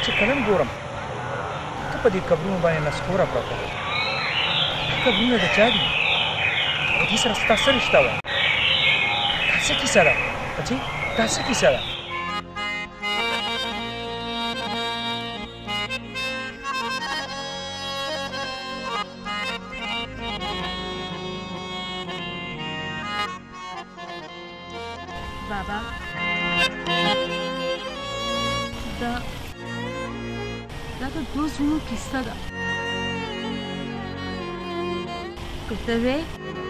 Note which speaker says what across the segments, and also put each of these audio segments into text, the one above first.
Speaker 1: چې کلم ګورم ته په دې قبرونو باندې نسکوره پرته ده. قبرونه د چا دي؟ په دې سره ستا څه رشته وه؟ دا څه کیسه ده بچې؟ دا څه کیسه ده؟
Speaker 2: بابا دا د دوه زړونو کیسه ده. که ته وې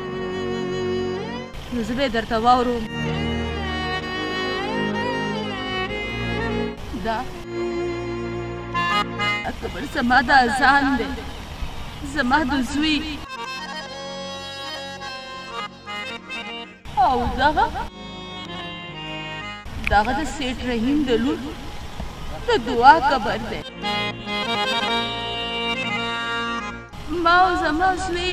Speaker 2: نو زه به یې درته واورم. دا اکبر زما د اذان دی، زما د زوی، او دغه د سیټ رحیم د لور د دعا قبر دی. ما او زما زوی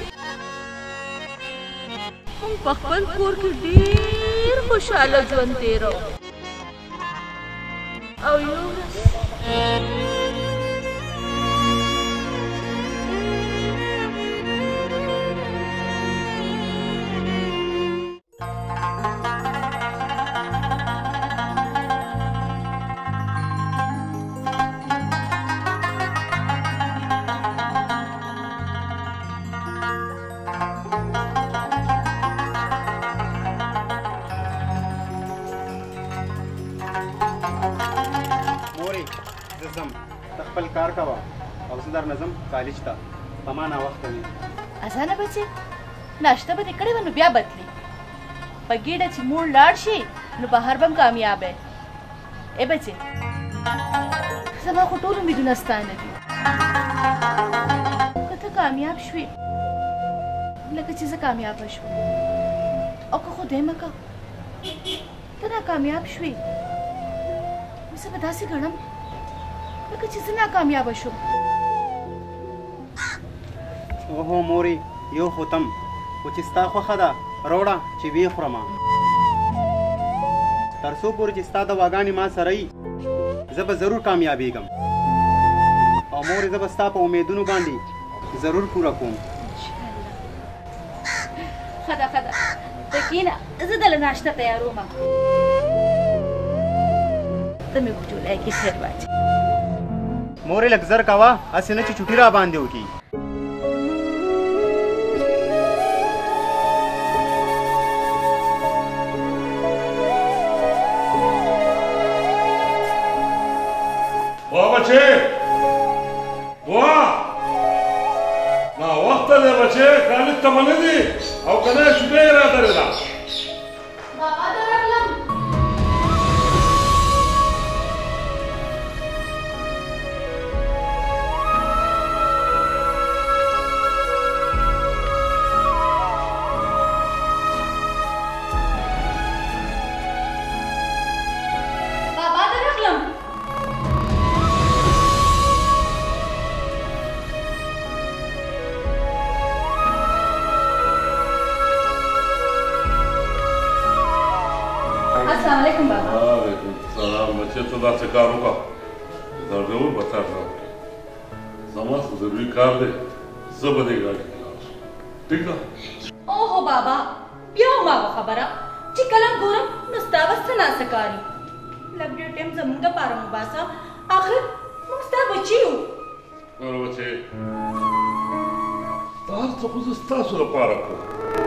Speaker 2: هم په خپل کور کې ډېر خوشحاله ژوند تېروو او یو ورځ
Speaker 3: کار کوه او زه در نظم کالج ته په ما ناوخته وي.
Speaker 2: اسانه بچې ناشته به دې کړې وه نو بیا بدلي په ګېډه چې موړ لاړ شي نو بهر به هم کامیاب یې. ای بچې زما خو ټول امیدونه ستا نه دي. که ته کامیاب شوې لکه چې زه کامیابه شوم او که خدای مکه ته ناکامیاب شوې نو زه به داسې ګڼم لکه چې زه ناکامیابه شوم.
Speaker 3: اوهو مورې یو خو تم خو چې ستا خوښه ده راوړه چې ویې خورمه. تر څو پورې چې ستا دواګانې ما سره وي زه به ضرور کامیابېږم او مورې زه به ستا په امیدونو باندې ضرور پوره کوم.
Speaker 2: ښه ده ته کښېنه زه دله ناشته تیاروم. ته مې په جولای کې خیر واچوې.
Speaker 3: مورې لږ زر کوه هسې نه چې چوټي را باندې وکړي.
Speaker 4: وا بچې وا ناوخته دی بچې کالج ته به نه ځې او که نه چوټۍ یې راتلې ده.
Speaker 2: بابا ته راغلم. السلام علیکم بابا.
Speaker 4: وعلیکم السلام. بچې ته داسې کار وکړه ضرور به تا ته زما خو ضروري کار دی زه به دې ګاډي کې لاړ شم ټیک ده.
Speaker 2: اوهو بابا بیا هم هغه خبره چې کله ګورم نو ستا به څه ناسه کاري. لږ ډېر ټایم زموږ دپاره مباسه آخر موږ ستا بچي یو.
Speaker 4: نور بچې دا هر څه خو زه ستاسو لپاره کوم.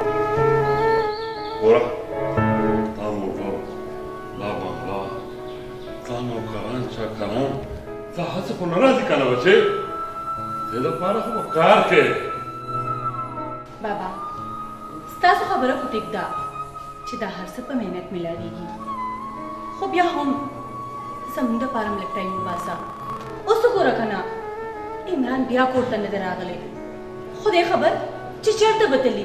Speaker 4: ګوره دا موټر دا بنګله دا نوکران چاکران دا هڅه خو نه راځي که نه بچې دې لپاره خو به کار کوې.
Speaker 2: بابا ستاسو خبره خو ټیک ده چې دا هر څه په محنت میلاړېږي خو بیا هم زموږ دپاره هم لږ ټایم وباسه. اوس وګوره که نه عمران بیا کور ته نه دی راغلی. خدای خبر چې چېرته به تلي.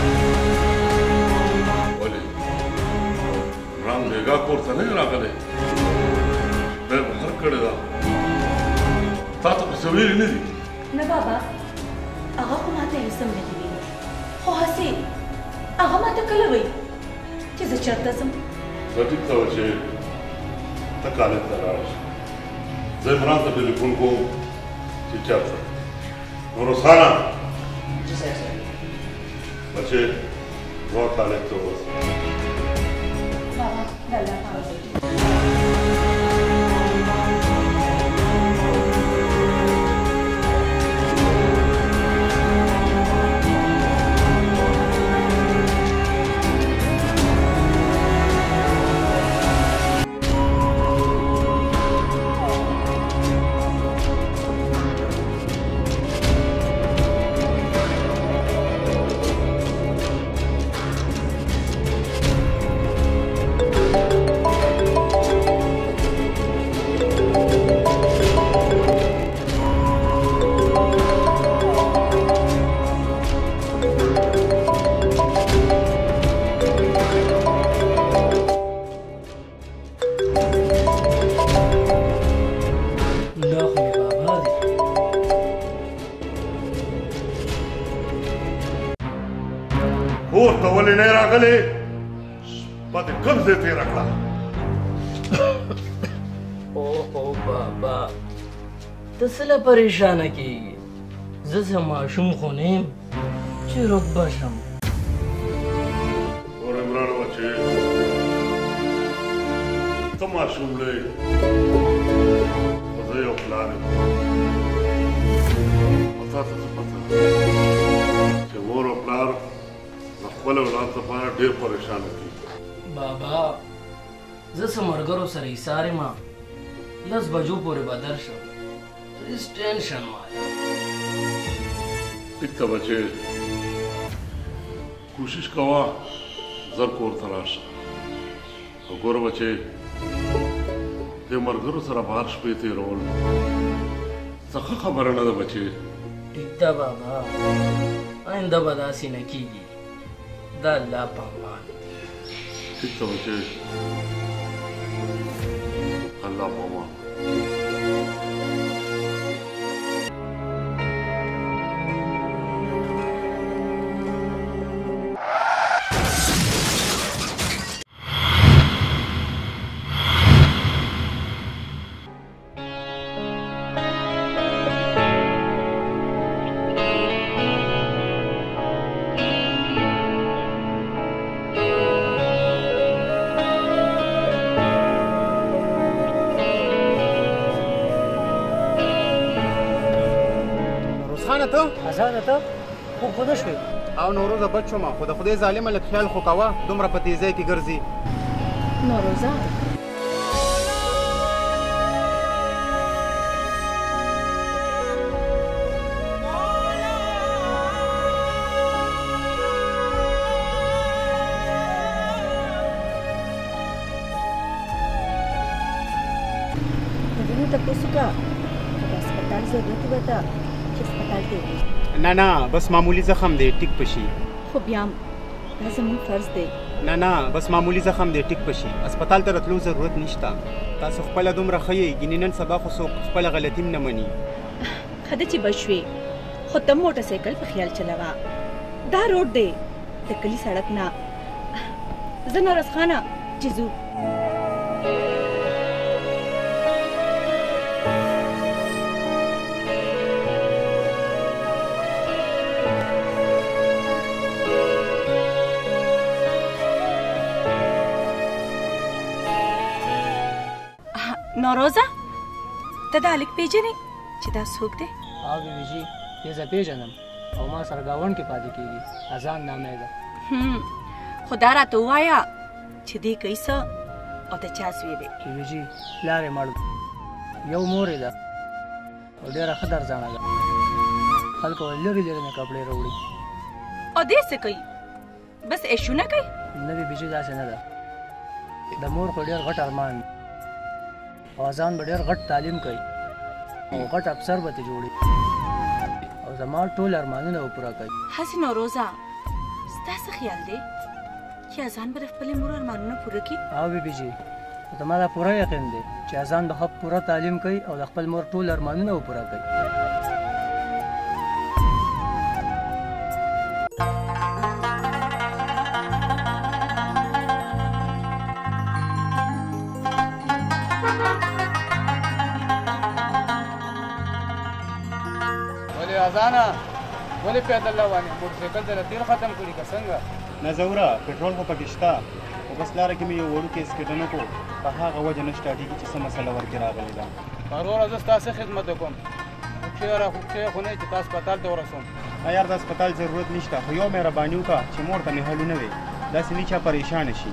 Speaker 4: ولې عمران بېګا کور ته نه دی راغلی؟ دی بهر کړې ده تا ته خو څه ویلي نه دي؟
Speaker 2: نه بابا هغه خو ما ته هېڅ هم نه دي ویلي خو هسې هغه ما ته کله وایي چې زه چېرته ځم.
Speaker 4: ښه ټیک ده چې ته کالج ته لاړه شه زي عمران ته ټلیفون کوم چې چاپ شو. نو رخسانه بچې روح طالب ته ووځه.
Speaker 2: بابا د الله پاک
Speaker 4: کور ته ولې نه راغلې؟ شپه دې کوم ځای تېره کړه؟
Speaker 5: اوهو بابا ته څه له پریشانه کېږې؟ زه څه ماشوم خو نه یم چې رتبه شم.
Speaker 4: اور عمران بچې ته ماشوم دی خو زه یو پلار یم. او تا ته څه پته ده چې مور او پلار د خپل اولاد لپاره ډېر پریشانه کېږي.
Speaker 5: بابا زه څه ملګرو سره ایسار یم 10 بجو پورې به درشم. هېڅ ټینشن مه لره.
Speaker 4: ټیک ته بچې کوشش کوه زر کور ته راشه. او ګوره بچې دې ملګرو سره بهر شپې تېرول څه ښه خبره نه ده بچې.
Speaker 5: ټیک ده بابا آینده به داسې نه کېږي. د الله په امان.
Speaker 4: ټیک ته بچې الله په امان.
Speaker 6: ازانه ته خوب خو نه شوې؟
Speaker 3: او نوروزه بد شومه خو د خدای ظالمه لږ خیال خو کوه دومره په تیزۍ کې ګرځي.
Speaker 2: نوروزه
Speaker 7: ته تاسو کا د هسپتال ضرورت وته چې هسپتال ته
Speaker 3: نه نه بس معمولی زخم دی ټیک پشي.
Speaker 7: خو بیا دا زموږ فرض دی.
Speaker 3: نه نه بس معمولی زخم دی ټیک پشي. هسپتال ته راتلو ضرورت نشته. تاسو خپله دومره ښه یې ګینې نن سبا خو څوک خپله غلطي نه مني.
Speaker 7: خده چې بشوي خو ته موټر سایکل په خیال چلاوه. دا روډ دی د کلي سړک نه. زه نورس خانه چې ځو. نوروزه ته دا هلک پیژنې چې دا څوک دی؟
Speaker 6: بیبي جي یې زه پیژنم او ما سره ګاونډ کې پاتې کېږي. اذان نامې ده.
Speaker 7: خو دا راته ووایه چې دې کوي څه او د چا زوی دی؟
Speaker 6: بیبي جي پلار یې مړ یو مور یې ده او ډېره ښه درځانه ده. خلکو لرې لرې نه کپړې راوړي.
Speaker 7: او دې څه کوي؟ بس ایشونه کوي؟
Speaker 6: نه بیبي جي داسې نه ده. د مور خو ډېر غټ ارمان دی او اذان به ډېر غټ تعلیم کوي او غټ افسر به ترې جوړي او زما ټول ارمانونه به پوره کوي.
Speaker 7: هسې نوروزه ستا څه خیال دی چې اذان به د خپلې مور ارمانونه پوره کړي؟
Speaker 6: او بیبي جي زما دا پوره یقین دی چې اذان به ښه پوره تعلیم کوي او د خپل مور ټول ارمانونه به پوره کوي.
Speaker 8: ځانه ولې پیدل روانې موټرسایکل دې له تېل ختم کړي که څنګه؟
Speaker 3: نه زوره پټرول خو پکې شته خو بس لاره کې مې یو وړوکی اسکیډن وکړو په هغه وجه نه سټارټېږي چې څه مسله ورکې راغلې ده.
Speaker 8: وروره زه ستا څه خدمت وکړم خوږ خو نه چې تا هسپتال ته ورسوم.
Speaker 3: نه یار د هسپتال ضرورت نشته خو یو مهرباني وکړه چې مور ته مې هلونه وې داسې نه چا پریشانه شي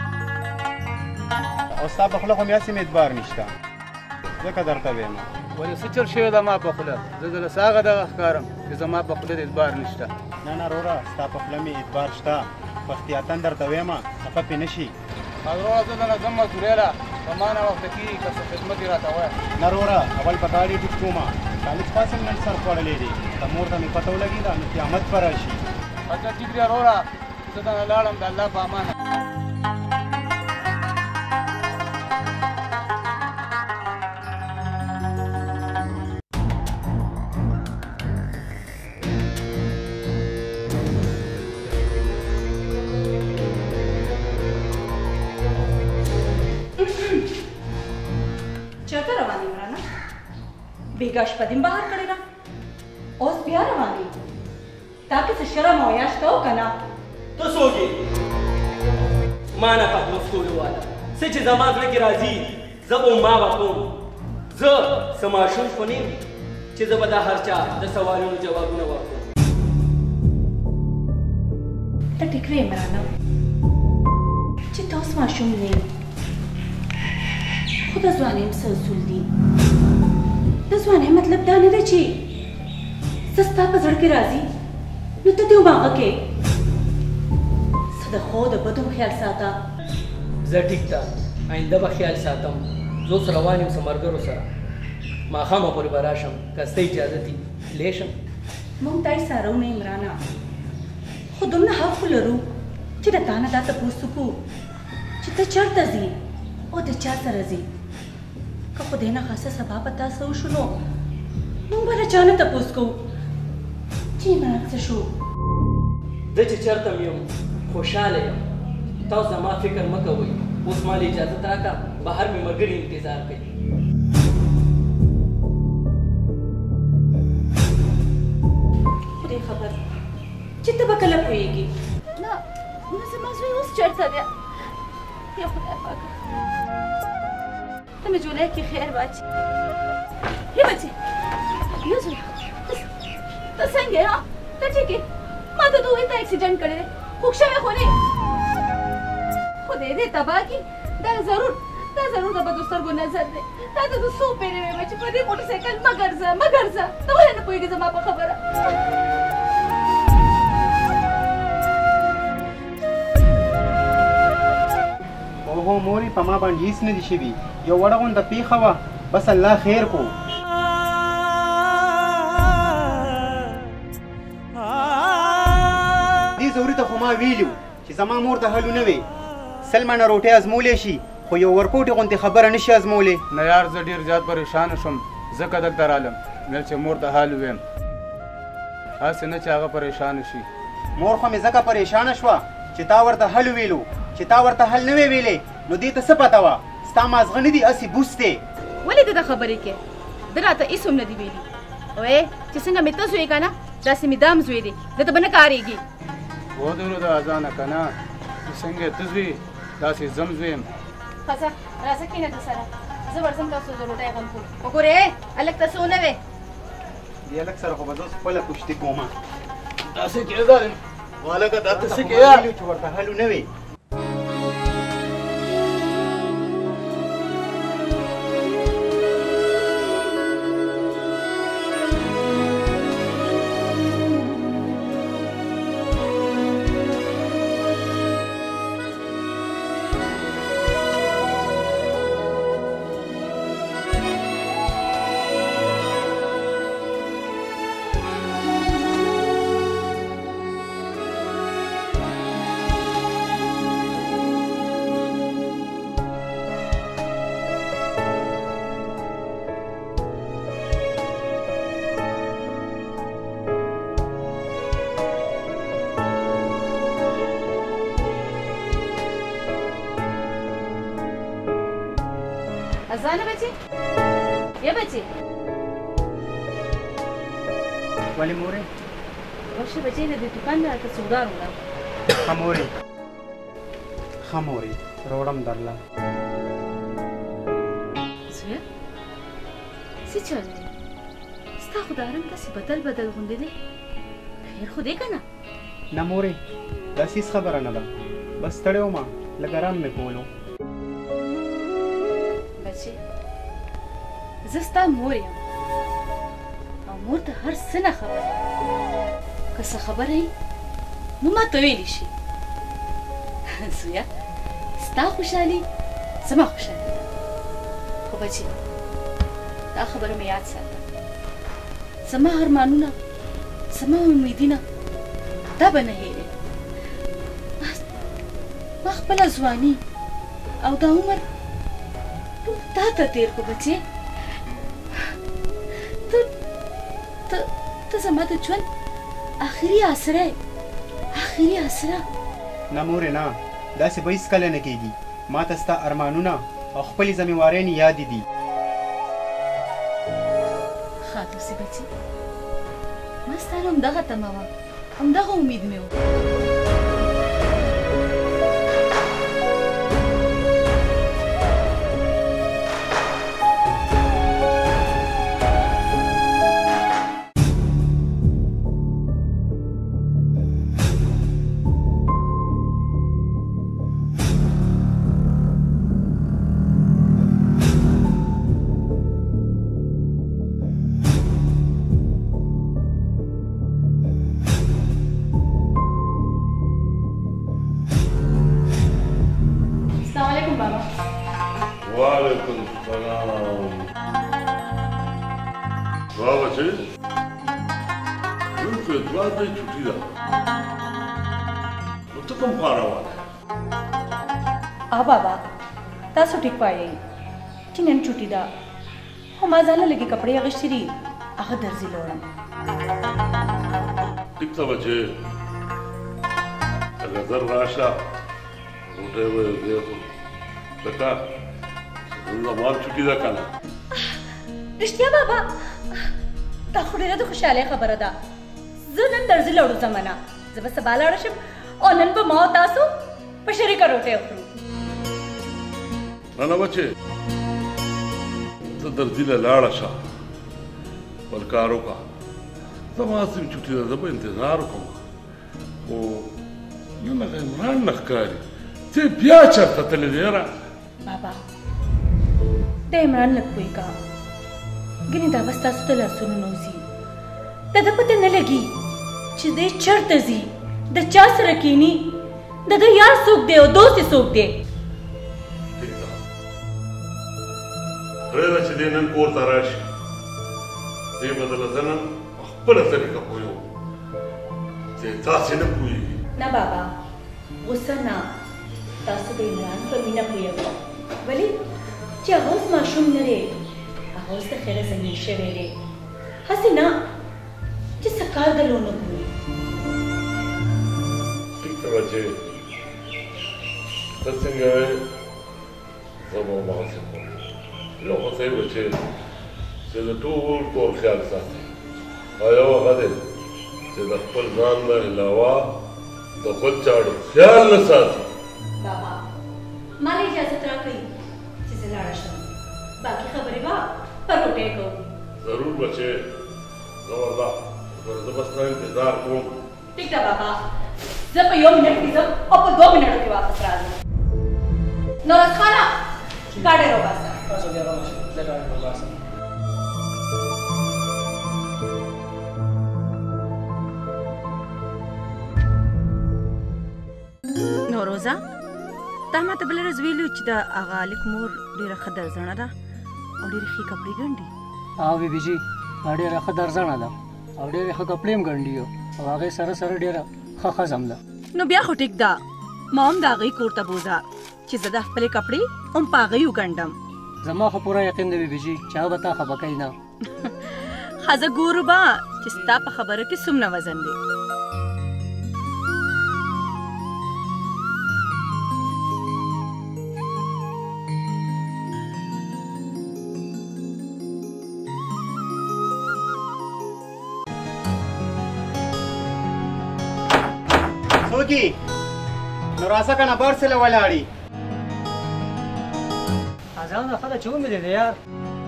Speaker 3: او ستا په خوله خو مې هسې مې اعتبار نشته ځکه درته ویم.
Speaker 8: ولې څه چل شوی ده ما په خوله؟ زه دله څه هغه دغه ښکارم چې زما په خوله د اعتبار نشته.
Speaker 3: نه نه وروره ستا په خوله مې اعتبار شته په احتیاطاً درته ویم خفه پې نه شي.
Speaker 8: وروره زه دله ځم مزدورۍ په ما نه وخته کېږي که څه خدمت یې راته وایه.
Speaker 3: نه وروره اول په ګاډي ټیټ کومه کالج پاس هم نن سر خوړلی دی که مور ته مې پته ولګېده نو قیامت به راشي.
Speaker 8: اچھا ټیک دی وروره زه دنه لاړم د الله په امانه.
Speaker 2: چرته روانې عمرانه؟ بېګا شپه دې بهر کړې ده اوس بیا روانې تا کې څه شرم او حیا شته او که نه؟
Speaker 5: ته څوک یې؟ ما نه پات مفتوړې واله څه چې زما زړه کې راځي زه به ما به کوم. زه څه ماشوم خو نه یم چې زه به دا هر چا د سوالونو جوابونه ورکړم.
Speaker 2: ته ټیک وې عمرانه چې ته اوس ماشوم نه یې خو د ځوانۍ څه اصول دي. د ځوانۍ مطلب دا نه دی چې څه ستا په زړه کې راځي نو ته دې هماغه کې څه د ښو د بدو خیال ساته.
Speaker 5: زه ټیک ده آینده به خیال ساتم. زه اوس روان یم څه ملګرو سره ماښامه پورې به راشم که ستا اجازه دي تللی شم.
Speaker 2: موږ دا یې څارو نه عمرانه خو دومره حق خو لرو چې د تا نه دا تپوس وکړو چې ته چېرته ځې او د چا سره ځې. که خدای نه خاصه سبا به تا څه وشو نو موږ به له چا نه تپوس کوو چې عمران څه شو.
Speaker 5: زه چې چېرته م یم خوشحاله یم. تاسو زما فکر مه کوئ. اوس ما له اجازت راکړه بهر مې ملګري انتظار کوي.
Speaker 2: خدای خبر چې ته به کله پوهېږې.
Speaker 7: نه نه زما زوی اوس چېرته دی؟ یا خدای پاکه ته مې جولای کې خیر واچي. هی بچې یا زوی ته څنګه یې؟ ته ټیک یې؟ ما ته دوی ته اکسیډنټ کړی دی خوږ شوی خو نه خدای دې تباه کړي. دا ضرور د بدو سترګو نظر دی. تا ته زه څو پېرې ویمه چې په دې موټرسایکل مه ګرځه مه ګرځه ته ولې نه پوهېږې زما په خبره؟
Speaker 3: اوهو مورې په ما باندې هېڅ نه دي شوي یو وړه غونډه پېښه وه بس الله خیر کو. دې زوري ته خو ما ویلي چې زما مور ته هلو نه وې 100 منه روټۍ ازمولی شي خو یو ورکوټې غوندې خبره نه شي ازمولی.
Speaker 8: نه یار زه ډېر زیات پریشانه شوم ځکه دلته رالم مې چې مور ته حال ویم هسې نه چې هغه پریشانه شي.
Speaker 3: مور خو مې ځکه پریشانه شوه چې تا ورته حل ویلو چې تا ورته حل نه وې ویلې نو دې ته څه پته وه ستا مازغه نه دي هسې بوس دی.
Speaker 7: ولې ته دا خبرې کې؟ ده راته هېڅ هم نه دي ویلي. وې چې څنګه مې ته زوی که نه داسې مې دام زوی دی ده ته به نه کارېږي.
Speaker 8: ودرو د اذانه که نه چې څنګه ته زوی داسې زم زویم.
Speaker 7: ښځه راځه کښېنه ده سره زه ورځم تاسو د روټۍ غم کوم. وګورې هلک ته څه ونه وې
Speaker 3: دې هلک سره خو به زه اوس خپله کشتي کومه.
Speaker 8: داسې کېده هلکه دا ته څه کېده
Speaker 3: چې ورته هلو نه وې.
Speaker 7: ازانه بچې یا بچې
Speaker 3: ولې مورې؟
Speaker 7: ورشه بچی د دې دوکان نه راته سودا راوړه.
Speaker 3: ښه مورې ښه مورې راوړم درله.
Speaker 7: زویه څه چل دی؟ ستا خو د ارم داسې بدل بدل غوندې دی. خیر خو دی که نه؟
Speaker 3: نه مورې داسې هېڅ خبره نه ده، بس ستړی وم لږ ارام مې کولو.
Speaker 7: بچې زه ستا مور یم او مور ته هر څه نه خبره که څه خبره یي نو ما ته ویلی شي. زویه ستا خوشحالي زما خوشحالي ده. خو بچې دا خبره مې یاد ساته، زما ارمانونه زما امیدونه دا به نه هېرې. ما خپله ځواني او دا عمر ټول تا ته تېر کړو بچې. ته زما د ژوند آخري آسره یې، آخري آسره.
Speaker 3: نه مورې نه، داسې به هېڅکله نه کېږي. ما ته ستا ارمانونه او خپلې ذمېوارۍ یادې دي.
Speaker 7: ښه دوسې بچې ما ستا نه همدغه تمه وه، همدغه امید مې و.
Speaker 4: وعلیکم السلام. واہ بچے نن خو اتوار دی چھٹی ده، نو ته کوم خوا روانه یې؟
Speaker 2: بابا تاسو ټیک وایئ چې نن چوټي ده، خو ما ځانله لږې کپړې اخیستې دي، هغه درځي لوړم.
Speaker 4: ټیک ده بچې، لږ زر راشه غوټۍ به یې ځای خورو. ځکه نن زما چوټي ده که نه؟
Speaker 2: رښتیا بابا دا خو ډېره د خوشحالۍ خبره ده. زه نن درځي لوړو ځم نه، زه به سبا لاړه شم او نن به ما او تاسو په شریکه روټۍ وخورو.
Speaker 4: نه نه بچې ته درځي له لاړه شه، خپل کار وکړه. زما سیم چوټي ده، زه به انتظار وکړم. خو نن هغه عمران نه ښکاري، ته بیا چېرته تللی دی یاره؟
Speaker 2: بابا د عمران لږ پوه کا ګینې دا به ستاسو د لاسونو نه وځي. د ده پته نه لګي چې دی چېرته ځي، د چا سره کښېني، د ده یار څوک دی او دوست یې څوک دی.
Speaker 4: ټیک ده، پرېږده چې دی نن کور ته راشي، زه به درله زه نن په خپله طریقه پوهېږم چې تاسې نه پوهېږي.
Speaker 2: نه بابا غوسه نه، تاسو د عمران په مینه پوهېږم، ولې چې هغه اوس ماشوم نه دی، هغه اوس د خیره زمین شوی دی، هسې نه چې څه کار د لونه ګوري.
Speaker 4: ټیک ده بچې، ته څنګه یې زه به هماغسې کوم. یو خو صحیح بچې چې د ټول کور خیال ساتي، او یو هغه دی چې د خپل ځان نه علاوه د بل چاړو خیال نه ساتي.
Speaker 2: بابا ما له اجازت راکړئ چې زه لاړه شم، باقي خبرې به په روټۍ کوو.
Speaker 4: ضرور بچې، زه والله زه به ستا انتظار کوم.
Speaker 2: ټیک ده بابا، زه په 1 منټ کې ځم او په 2 منټو کې واپس راځم. نوروز خانه ګاډۍ راوباسه.
Speaker 6: تاسو بیا روانه شئ، زه ګاډۍ راوباسم.
Speaker 2: نوروزه تا ماته بله ورځ ویلي چې د هغه هلک مور ډېره ښه درزنه ده او ډېرې ښې کپړې ګنډي.
Speaker 6: بیبي جي دا ډېره ښه درزنه ده او ډېرې ښه کپړې هم ګنډي او هغې سره سره ډېره ښه ښځه هم ده.
Speaker 2: نو بیا خو ټیک ده، ما هم د هغې کور ته بوځه چې زه د خپلې کپړې هم په هغې وګنډم.
Speaker 6: زما خو پوره یقین دی بیبي جي چې هغه به تا خفه کوي نه.
Speaker 2: ښه زه ګورو به چې ستا په خبره کې څومره وزن دی.
Speaker 3: وکي نو راځه کنه بار سره ولاړی
Speaker 6: اذان خدای چې ومې دی یار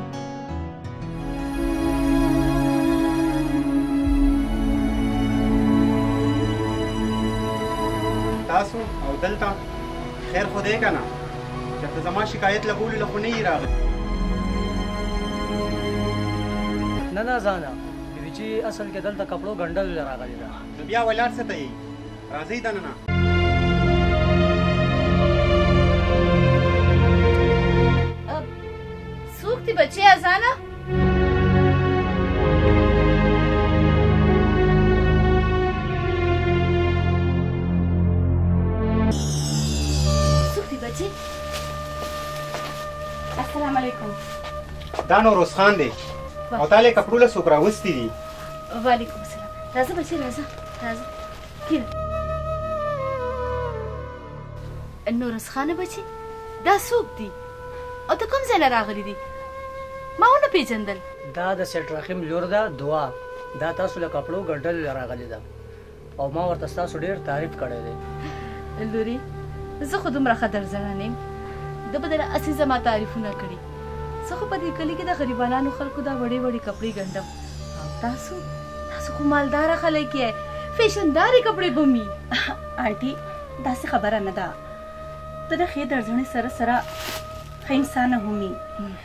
Speaker 3: تاسو او دلته خیر خو دی کنه چې زما شکایت لګولو له خو نه یې راغلی
Speaker 6: نه نه ځانه وی چې اصل کې دلته کپړو ګنډل راغلی ده
Speaker 3: نو بیا ولاړ څه ته یې راځئ دننه
Speaker 7: څوک دي بچې ازانه څوک دي بچې السلام علیکم
Speaker 3: دا نو روزخان دی او تاله کپړو له څوک راوستي دي
Speaker 7: وعلیکم السلام راځه بچې راځه راځه کینه نورس خانه بچې دا څوک دي او ته کوم ځای نه راغلی دي ما ونه پیژندل
Speaker 6: دا د سیټ رحیم لور ده دعا دا تاسو له کپړو ګنډل راغلی ده او ما ورته ستاسو ډېر تعریف کړی دی
Speaker 7: لوري زه خو دومره ښه درزنه نه یم ده به دله هسې زما تعریفونه کړي زه خو په دې کلي کې د غریبانو خلکو دا وړې وړې کپړې ګنډم او تاسو خو مالداره خلک یې فیشندارې کپړې به مي
Speaker 2: آنټي داسې خبره نه ده ته د ښې درځنې سره سره ښه انسانه هم یې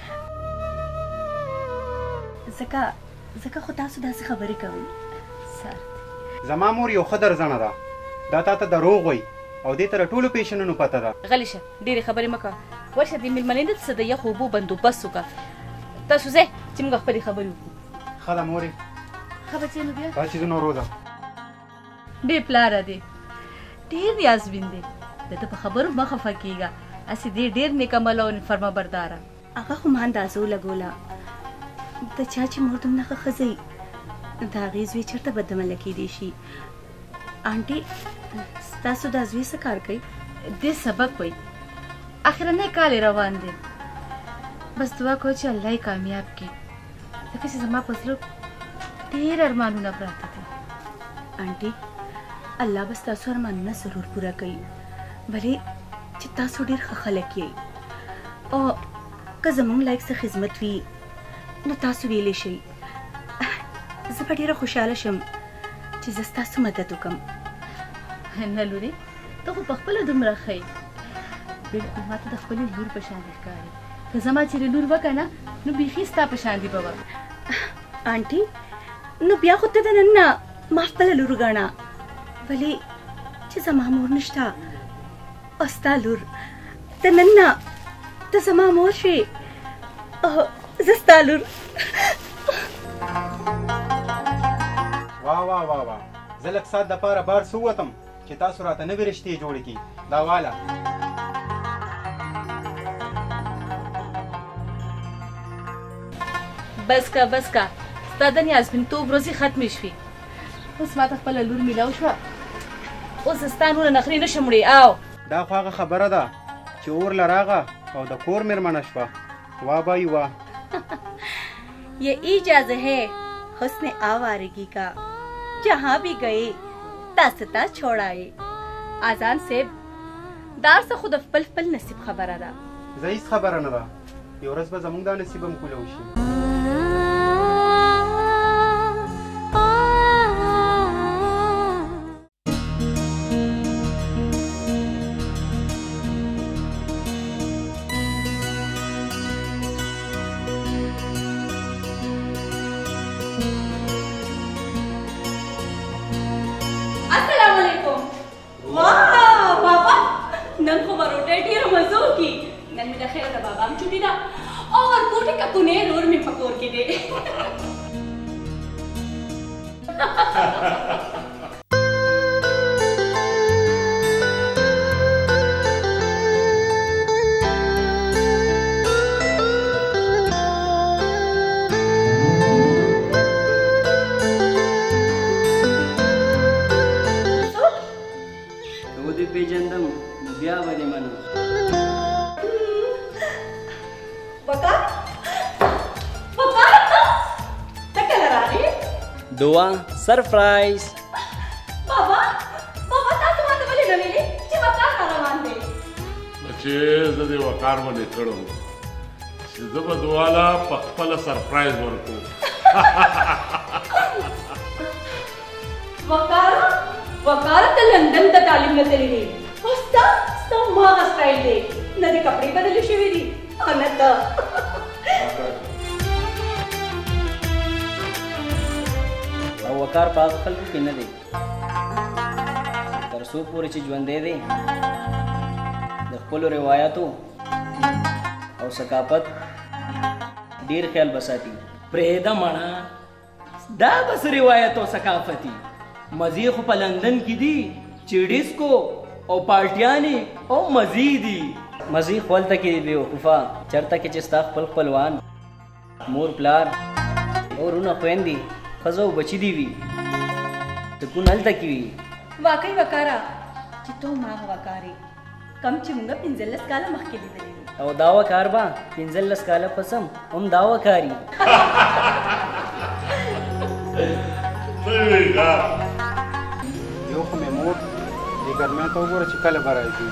Speaker 2: ځکه خو تاسو داسې خبرې کوئ
Speaker 3: زما مور یو ښه درزنه ده دا تا ته دروغ وایي او دې ته د ټولو پیشنونو پته ده
Speaker 7: غلی شه ډېرې خبرې مه کوه ورشه دې مېلمنې ده څه د یخو اوبو بندوبست وکړه تاسو ځئ چې موږ خپلې خبرې وکړو
Speaker 3: ښه ده مورې
Speaker 7: ښه بچې نو بیا
Speaker 3: دا چیزونه روزه
Speaker 7: ډېر پلاره دی ډېر نیازبین دی د ته په خبرو مه خفه کېږه هسې دی ډېر نیک عمله او فرما برداره
Speaker 2: هغه خو ما اندازو لګوله د چا چې مور دومره ښه ښځه وي د هغې زوی چېرته بدعمله کېدی شي آنټي ستاسو دا زوی څه کار کوي
Speaker 7: دې سبق وایي اخرنی کال یې روان دی بس دعا کوه چې الله یې کامیاب کړي ځکه چې زما په زړه ډېر ارمانونه پراته دي
Speaker 2: آنټي الله به ستاسو ارمانونه ضرور پوره کوي بلې چې تاسو ډېر ښه خلک یئ او که زموږ لایق څه خدمت وي نو تاسو ویلی شئ زه به ډېره خوشحاله شم چې زه ستاسو مدد وکړم
Speaker 7: نه لورې ته خو پخپله دومره ښه یې بلکل ما ته د خپلې لور په شان ښکاري که زما چېرې لور وکړه نه نو بیخي ستا په شان دي به وه
Speaker 2: آنټي نو بیا خو ته د نن نه ما خپله لور ګڼه ولې چې زما مور نشته او ستا لور د نن نه ته زما مور شوې زه ستا لور
Speaker 3: واه واه واه واه زه لږ ساعت دپاره بار څه ووتم چې تاسو راته نوې رشتې جوړې کړي دا واله
Speaker 7: بس که ستا د نیازبینتوب ورځې ختمې شوې اوس ما ته خپله لور میلاو شوه اوس ستا نوره نخرې نه شم وړې او
Speaker 3: دا خو هغه خبره ده چې اور له راغه او د کور مېرمنه شوه واہ بھائی واہ
Speaker 2: یہ ایجاز ہے حسن آوارگی کا جہاں بھی گئے داستا چھوڑائے آزان صاحب دار څه خو د خپل نصیب خبره ده
Speaker 3: زه هېڅ خبره نه ده یو ورځ به زموږ دا نصیب هم کوله وشي
Speaker 5: دعا سرپرایز
Speaker 7: بابا تاسو ماته
Speaker 4: چې زه دې وقار باندې کړم چې زه به دواله په خپله سرپرایز ورکوم.
Speaker 2: وقار ته لندن ته تعلیم نه تللی دی او ستا هماغه سټایل دی نه دې کپړې بدلې شوي دي او نه ته.
Speaker 5: او وقار په هغه خلکو کې نه دی تر څو پورې چې ژوندی دی د خپلو روایاتو او ثقافت ډیر خیال بساتي. پرېږده مړه دا بس روایت او ثقافتي مزې خو په لندن کې دي چې ډیسکو او پارټیانې او مزې دي. مزې خو هلته کې دي بېوقوفه چېرته کې چې ستا خپل خپلوان مور پلار او وروڼه خویندې ښځه او بچي دي وي سکون هلته کې وي.
Speaker 2: واقعي وقاره چې ته هماغه وقار یې کم چې موږ 15 کاله مخکې لیدلی دي
Speaker 5: او دا وقار به 15 کاله پس هم دا وقار یي.
Speaker 3: یو خو مې مور دې ګرمۍ ته وګوره چې کله به راځي.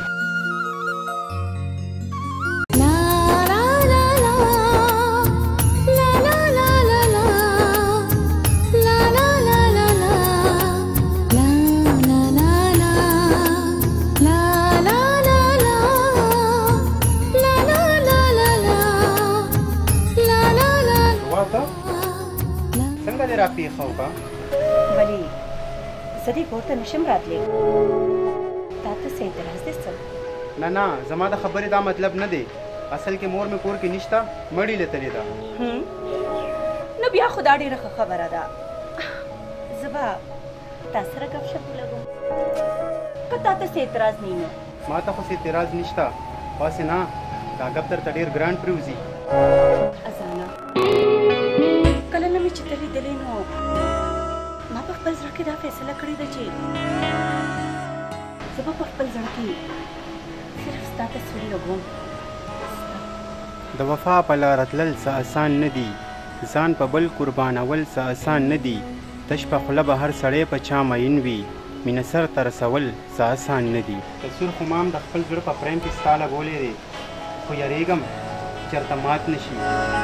Speaker 3: څنګه دې راپېښه وکړه؟
Speaker 2: ولې زه دې کور ته نشم راتلی تا ته څه اعتراض دی څه؟
Speaker 3: نه زما د خبرې دا مطلب نه دی. اصل کې مور مې کور کې نشته مړی لیدلې ده.
Speaker 2: نو بیا خو دا ډېره ښه خبره ده. زه به تا سره ګپ شپ ولګوم که تا ته څه اعتراض نه وي نو.
Speaker 3: ما ته خو څه اعتراض نشته باسې نه دا ګپ درته ډېر ګران پرېوځي.
Speaker 2: ازانه کله نه مې چې ته لیدلې نو ما په خپل زړه کې دا فیصله کړې ده چې زه به په خپل زړه کې صرف ستا تصویر لګوم.
Speaker 3: د وفا په لاره تلل څه اسان نه دي ځان په بل قربانول څه اسان نه دي تش په خوله به هر سړی په چا مین وي مینه سر ته رسول څه اسان نه دي. تصویر خو ما هم د خپل زړه په فریم کې ستا لګولی دی خو یریږم چېرته مات نه شي.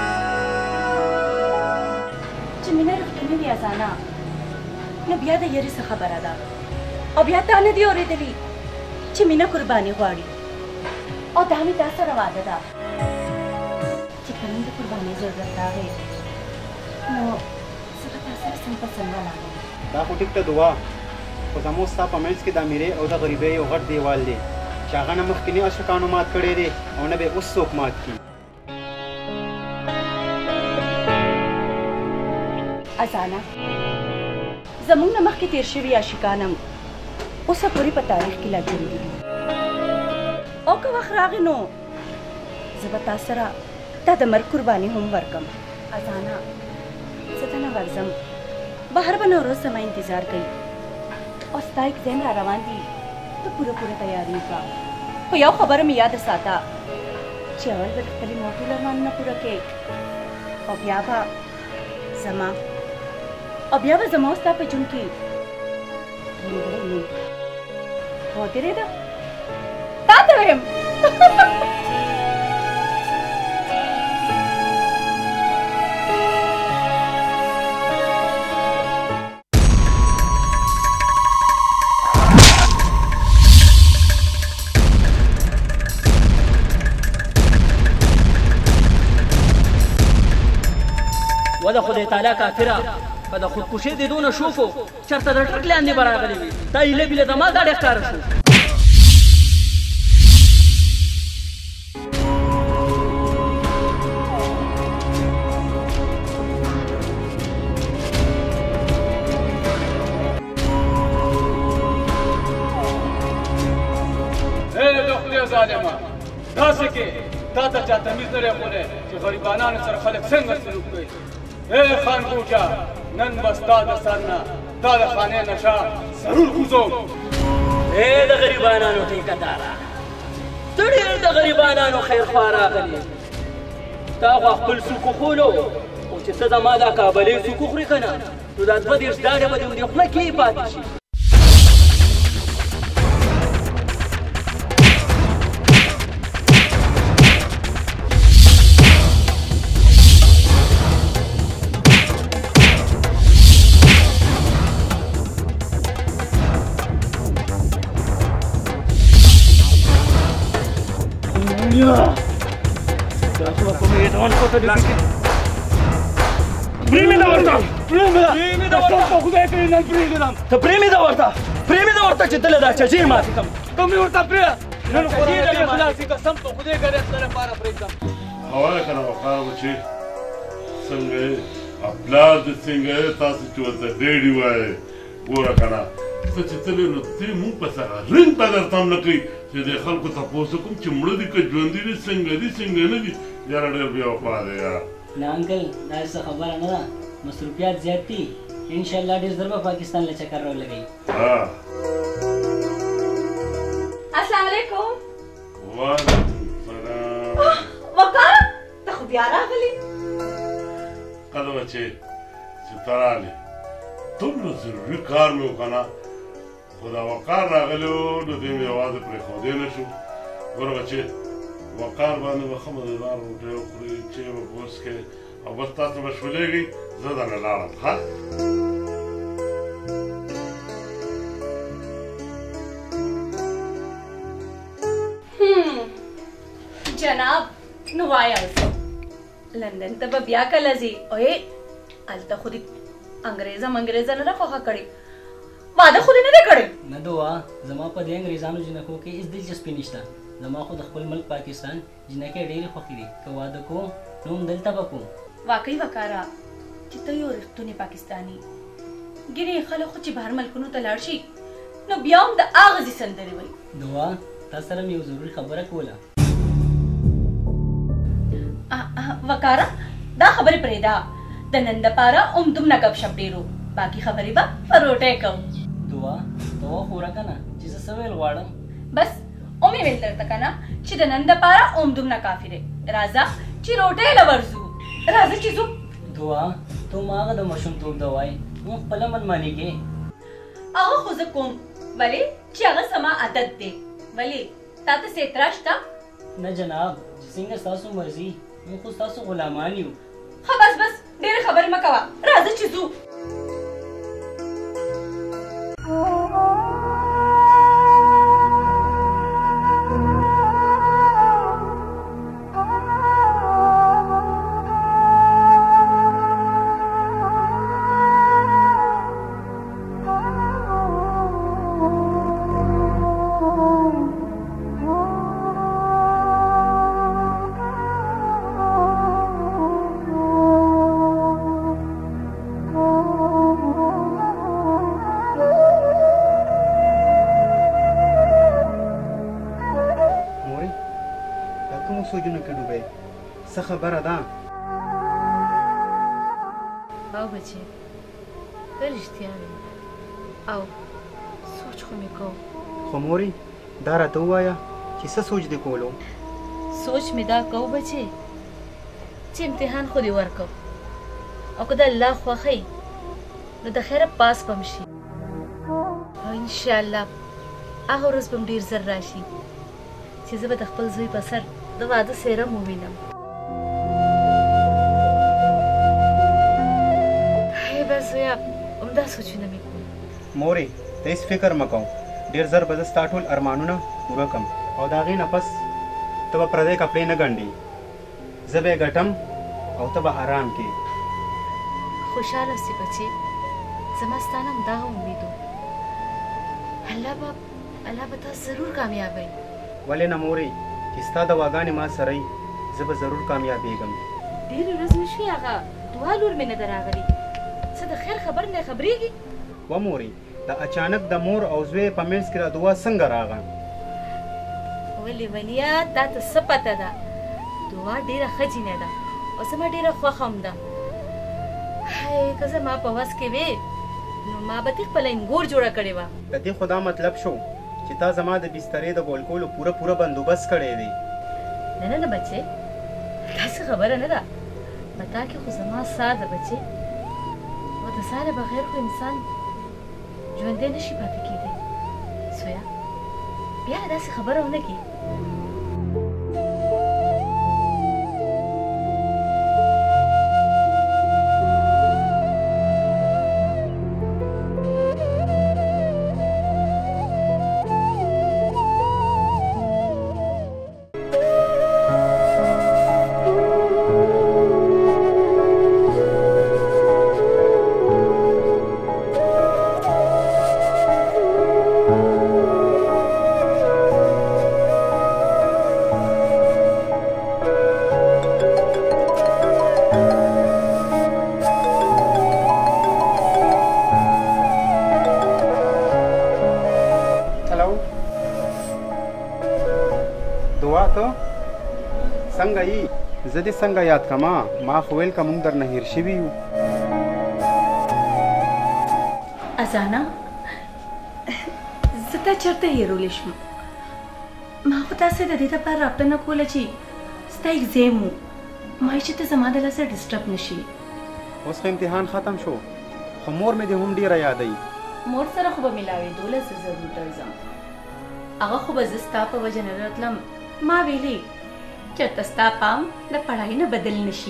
Speaker 2: چې مینه رښتونې وي ازانه نو بیا د یاري څه خبره ده او بیا تا نه دي اورېدلي چې مینه قرباني غواړي او دا مې تا سره واده ده چې کله د قربانۍ ضرورت راغی نو زه به تا سره سم په سم ولاړم.
Speaker 3: دا خو ټیک ته دعا خو زموږ ستا په منځ کې د امیرۍ او د غریبۍ یو غټ دیوال دی چې هغه نه مخکې نه عاشقانو مات کړی دی او نه به اوس څوک مات کړي.
Speaker 2: ازانه زموږ نه مخکې تیر شوي عاشقان هم اوسه پورې په تاریخ کې لا ژوندي دي او که وخت راغی نو زه به تا سره تا د مرګ قرباني هم ورکم. ازانه زه ته نه ورځم بهر به نوروز زما انتظار کوي او ستا ایګزام را روان دي ته پوره تیاري وکړه خو یو خبره مې یاد ساته چې اول به د خپلې مور ټول ارمانونه پوره کړې او بیا به زما او ستا په ژوند کې نیمګړی نه وي. ودرېده تا ته ویم.
Speaker 5: و د خدای تعالی کافره په د خودکشۍ د دونه شوکو چېرته د ټرک لاندې به راغلی وي دا هیله بیله زما ګاډی ښکاره شو.
Speaker 8: د خدای ظالمه داسې کې تا ته چا تمیز نه دی ښودی چې غریبانانو سره خلک څنګه سلوک کوي. ای خان ګوچا نن به ستا د سر نه تا د خانې نشه ضرور کوزوم.
Speaker 5: ای د غریبانانو ټیکهداره ته ډېر د غریبانانو خیرخوا راغلې تا خو خپل سوک وخولو او چې ته زما دا کابلۍ سوک وخورې که نه نو دا 2 دېرش دانې به د دې خوله کې پاتې شي. دنیا تاسو په میدان کوته دي پریمه دا ورته پریمه دا ورته خدای ته نه پریمه ته پریمه دا ورته چې دل دا چجیر ماتي کوم ورته پریمه نن خو دې خلاصي قسم په خدای غره سره پاره پریږدم
Speaker 4: حواله کړه وقار بچي څنګه خپل د څنګه تاسو چې ورته ډېری وای ګوره کنه څه چې تلې نو ته مونږ په سره رنګ په درته نه کوي چې د خلکو تاسو کوم چې مړه دي که ژوند دي څنګه نه دي یاره ډېر بیا وفا دی یاره
Speaker 9: نه انکل دا څه خبره نه ده مصروفیات زیات دي ان شاء الله ډېر ژر به پاکستان له چکر راولګي
Speaker 7: السلام علیکم
Speaker 4: وعلیکم السلام
Speaker 7: وقار ته خو بیا راغلی
Speaker 4: کله بچې چې ته رالې دومره ضروري کار مې وکړه خو دا وقار راغلی و نو دې مې یوازې پرېښودی نه شو ګوره بچې وقار باندې به ښه مزېدار روټۍ وخورې چای به په وڅښې او بس تاسو به شولېږئ زه درنه لاړم ښه
Speaker 2: جناب نو وایه اوسه لندن ته به بیا کله ځې اوې هلته خو دې انګریزه نه ده خوښه کړې واده خو دې نه دی کړی
Speaker 9: نه دوا زما په دې انګریزانو جنکو کې هېڅ دلچسپي نشته زما خو د خپل ملک پاکستان جنکې ډېرې خوښې دي که واده کوم نو هم دلته به کوم
Speaker 2: واقعي وقاره چې ته یو رښتونی پاکستاني ګینې خلک خو چې بهر ملکونو ته لاړ شي نو بیا هم د اغزي سندرې وایي
Speaker 9: دوا تا سره مې یو ضروري خبره کوله
Speaker 2: وقاره دا خبرې پرېږده د نن دپاره همدومره ګپ شپ ډېرو باقي خبرې به په روټۍ کوو
Speaker 9: دوا ته وخوره که نه چې زه څه ویل غواړم
Speaker 2: بس ومې ویل درته که نه چې د نن دپاره همدومره کافي دی راځه چې روټۍ له ورځو راځه چې ځو
Speaker 9: دوا ته ما هغه د ماشومتوب د وایې نو خپله منماني کې
Speaker 2: هغه خو زه کوم ولې چې هغه زما عادت دی ولې تا ته څه اعتراض شته
Speaker 9: نه جناب چې څنګه ستاسو مرضي موږ خو ستاسو غلامان یو
Speaker 2: ښه بس ډېرې خبرې مه کوه راځه چې ځو
Speaker 3: خبره ده
Speaker 7: او بچې ته رښتیا وایې او سوچ خو مې کوم
Speaker 3: خو مورې دا راته ووایه چې څه سوچ دې کولو
Speaker 7: سوچ مې دا کوو بچې چې امتحان خو دې ورکو او که د الله خوښی نو د خیره پاس به م شي او انشاءالله هغه ورځ به م ډېر زر راشي چې زه به د خپل زوی په سر د واده څېره م ووینم زویا همدا سوچونه مې کوم
Speaker 3: مورې ته هېڅ فکر مه کوم ډېر زر به زه ستا ټول ارمانونه پوره کړم او د هغې نه پس ته به پردی کپړې نه ګنډې زه به یې ګټم او ته به آرام کې
Speaker 7: خوشحاله سې بچې زما ستا نه همدغه امید و الله به تا ضرور کامیابوي
Speaker 3: ولې نه مورې چې ستا دواګانې ما سره وي زه به ضرور کامیابېږم
Speaker 7: ډېرې ورځې نه شوې هغه دوه لور مې نه ده راغلې څه د خیر خبر نه خبرېږي
Speaker 3: و مورې د اچانک د مور او زوی په منځ کې را دعا څنګه راغله
Speaker 7: ولې ولیا تا ته څه پته ده دعا ډېره ښه جینۍ ده او زما ډېره خوښه هم ده که زما په وس کې وې نو ما به دې خپله انګور جوړه کړې وه
Speaker 3: د دې خو دا مطلب شو چې تا زما د بسترې د ګول کولو پوره بندوبست کړی دی
Speaker 7: نه بچې داسې خبره نه ده په تا کې خو زما ساه ده بچې او د ساه نه بغیر خو انسان ژوندی نشي پاتې کېدی سویا بیا داسې خبره ونه کړي
Speaker 3: ته څنګه یې؟ زه دې څنګه یاد کما؟ ما خو ویل که موږ درنه هېر شوي یو.
Speaker 2: ازانا زه تا چېرته هېرولی شم؟ ما خو تاسې د دې دپاره رابطه نه کوله چې ستا اګزیم و، ما یې چې ته زما د لاسه ډسټرب نه شي.
Speaker 3: اوس خو امتحان ختم شو، خو مور مې دې هم ډېره یادوي.
Speaker 2: مور سره خو به ملاوېدو له زه ضرور درځم، هغه خو به زه ستا په وجه نه راتلم. ما ویلې چېرته ستا پام د پړهایي نه بدل نه شي.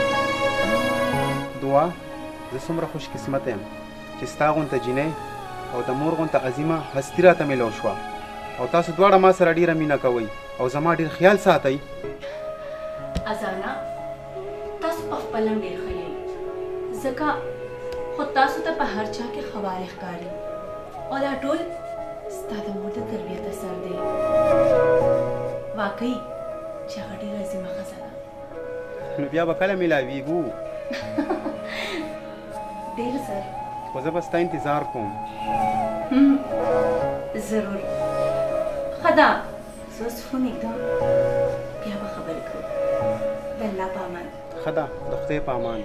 Speaker 3: دعا زه څومره خوش قسمته یم چې ستا غونته جینۍ او د مور غونته عظیمه هستي راته میلاو شوه، او تاسو دواړه ما سره ډېره مینه کوئ او زما ډېر خیال ساتئ.
Speaker 2: ازانا تاسو په خپل هم ډېر ښه یئ، ځکه خو تاسو ته په هر چا کې خوارې ښکاري، او دا ټول ستا د مور د تربیت اثر دی. واقعي چې هغه ډېره عظیمه ښځه ده.
Speaker 3: نو بیا به کله میلاویږو؟
Speaker 2: ډېر زر.
Speaker 3: خو زه به ستا انتظار کوم.
Speaker 2: ضرور. ښه ده، زه اوس فون ایږدم، بیا به خبرې کوو. د الله په امان.
Speaker 3: ښه ده، د خدای په امان.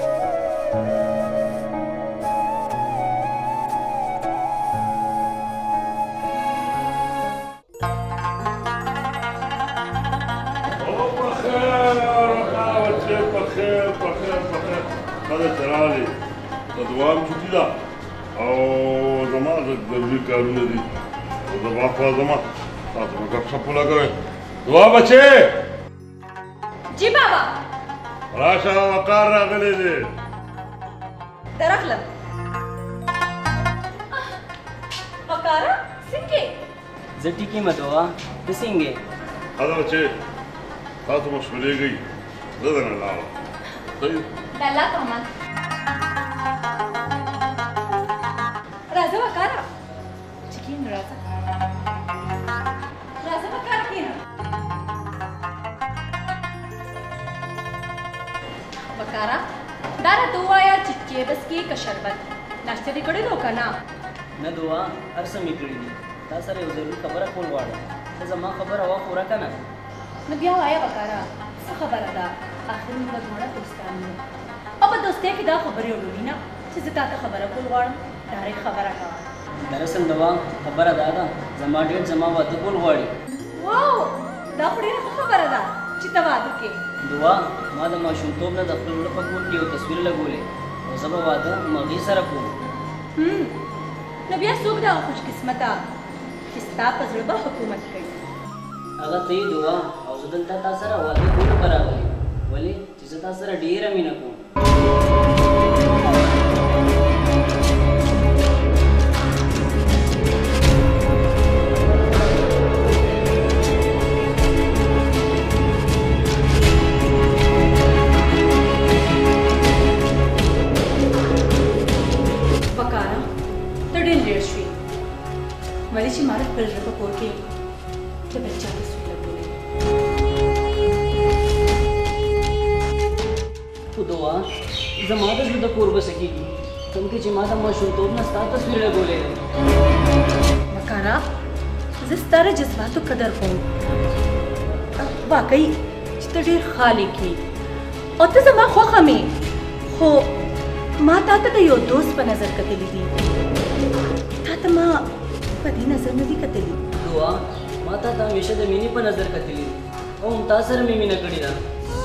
Speaker 4: راغلی د دوام چوټي ده او زما د ضروري کارونه دي او زما خوا زما تاسو به ګپ شپ ولګوئ. دعا بچې
Speaker 2: جی بابا
Speaker 4: راشه، وقار راغلی دی.
Speaker 2: درغلم. وقاره څنګه؟
Speaker 9: زه ټیک یم دعا، ته څنګه؟
Speaker 4: ښه ده بچې، تاسو مشورېږئ، زه درنه لاړم. صحیح
Speaker 2: د الله په امان. راځه وقاره چې کېنه، راځه راځه وقاره کېنه. وقاره دا راته ووایه چې چیبس کې که شربت ناشته دې کړې ده که نه؟
Speaker 9: نه دعا، هر څه مې کړي دي. تا سره یو ضروري خبره کول غواړم، ته زما خبره واخوره که نه؟
Speaker 2: نو بیا وایه وقاره څه خبره ده؟ آخر موږ دواړه دوستان یو، او په دوستۍ کې دا خبرې وړوي نه چې زه تا ته خبره کول غواړم. ډایرکټ خبره کوه.
Speaker 9: دراصل دوا خبره دا ده، زما ډېر زما واده کول غواړي.
Speaker 2: واو، دا خو ډېره ښه خبره ده چې ته واده کې.
Speaker 9: دعا ما د ماشومتوب نه د خپل زړه په کور کې یو تصویر لګولی، او زه به واده مغې سره کوم.
Speaker 2: نو بیا څوک دا خوش قسمته چې ستا په زړه به حکومت کوي؟
Speaker 9: هغه ته یې دعا، او زه دلته تا سره واده کولو به راغلی، ولې چې زه تا سره ډېره مینه کوم.
Speaker 2: ولې چې ما د خپل زړه په کور کې د بل چا تصویر لګولی.
Speaker 9: خو دعا زما د زړه د کور به څه کېږي، کوم کې چې ما د ماشومتوب نه ستا تصویر لګولی دی.
Speaker 2: وقاره زه ستا د جذباتو قدر کوم، واقعي چې ته ډېر خالق یې او ته زما خوښه مې، خو ما تا ته د یو دوست په نظر کتلی دي، تا ته ما په دې نظر نه دي کتلي.
Speaker 9: دعا ما تا ته همیشه د مینې په نظر کتلي دي، او هم تا سره مې مینه کړې ده.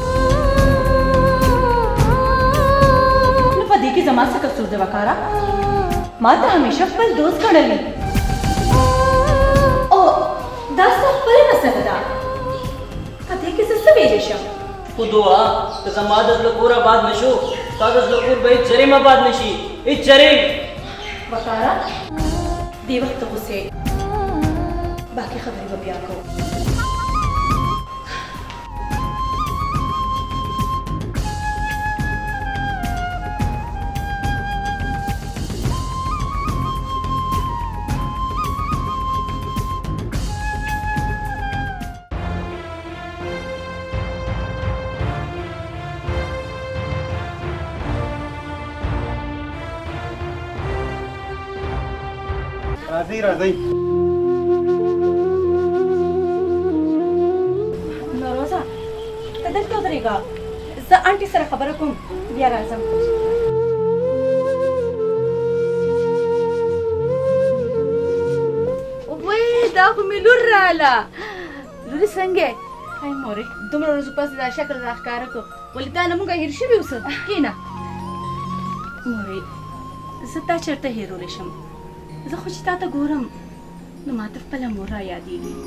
Speaker 2: نو په دې کې زما څه قصور دی وقاره؟ ما ته همیشه خپل دوست ګڼلي، او دا ستا خپله مسله ده، په دې کې زه څه ویلی شم؟
Speaker 9: خو دعا که زما د زړه کور آباد نه شو، ستا د زړه کور به هېڅ چرې آباد نه شي، هېڅ چرې.
Speaker 2: وقاره دې وخت ته غوسې، باقي خبرې به بیا کوو.
Speaker 3: راځئ راځئ.
Speaker 2: کېږه زه آنټي سره خبره کوم بیا راځم
Speaker 7: وې دا خو مې لور راله لورې څنګه
Speaker 2: هی مورې
Speaker 7: دومره ورځو پس دا شکل راښکاره کړو ولې تا نه مونږ هېر شوي اوسه کښېنه
Speaker 2: مورې زه تا چېرته هېرولی شم زه خو چې تا ته ګورم نو ماته خپله مور را یادېږي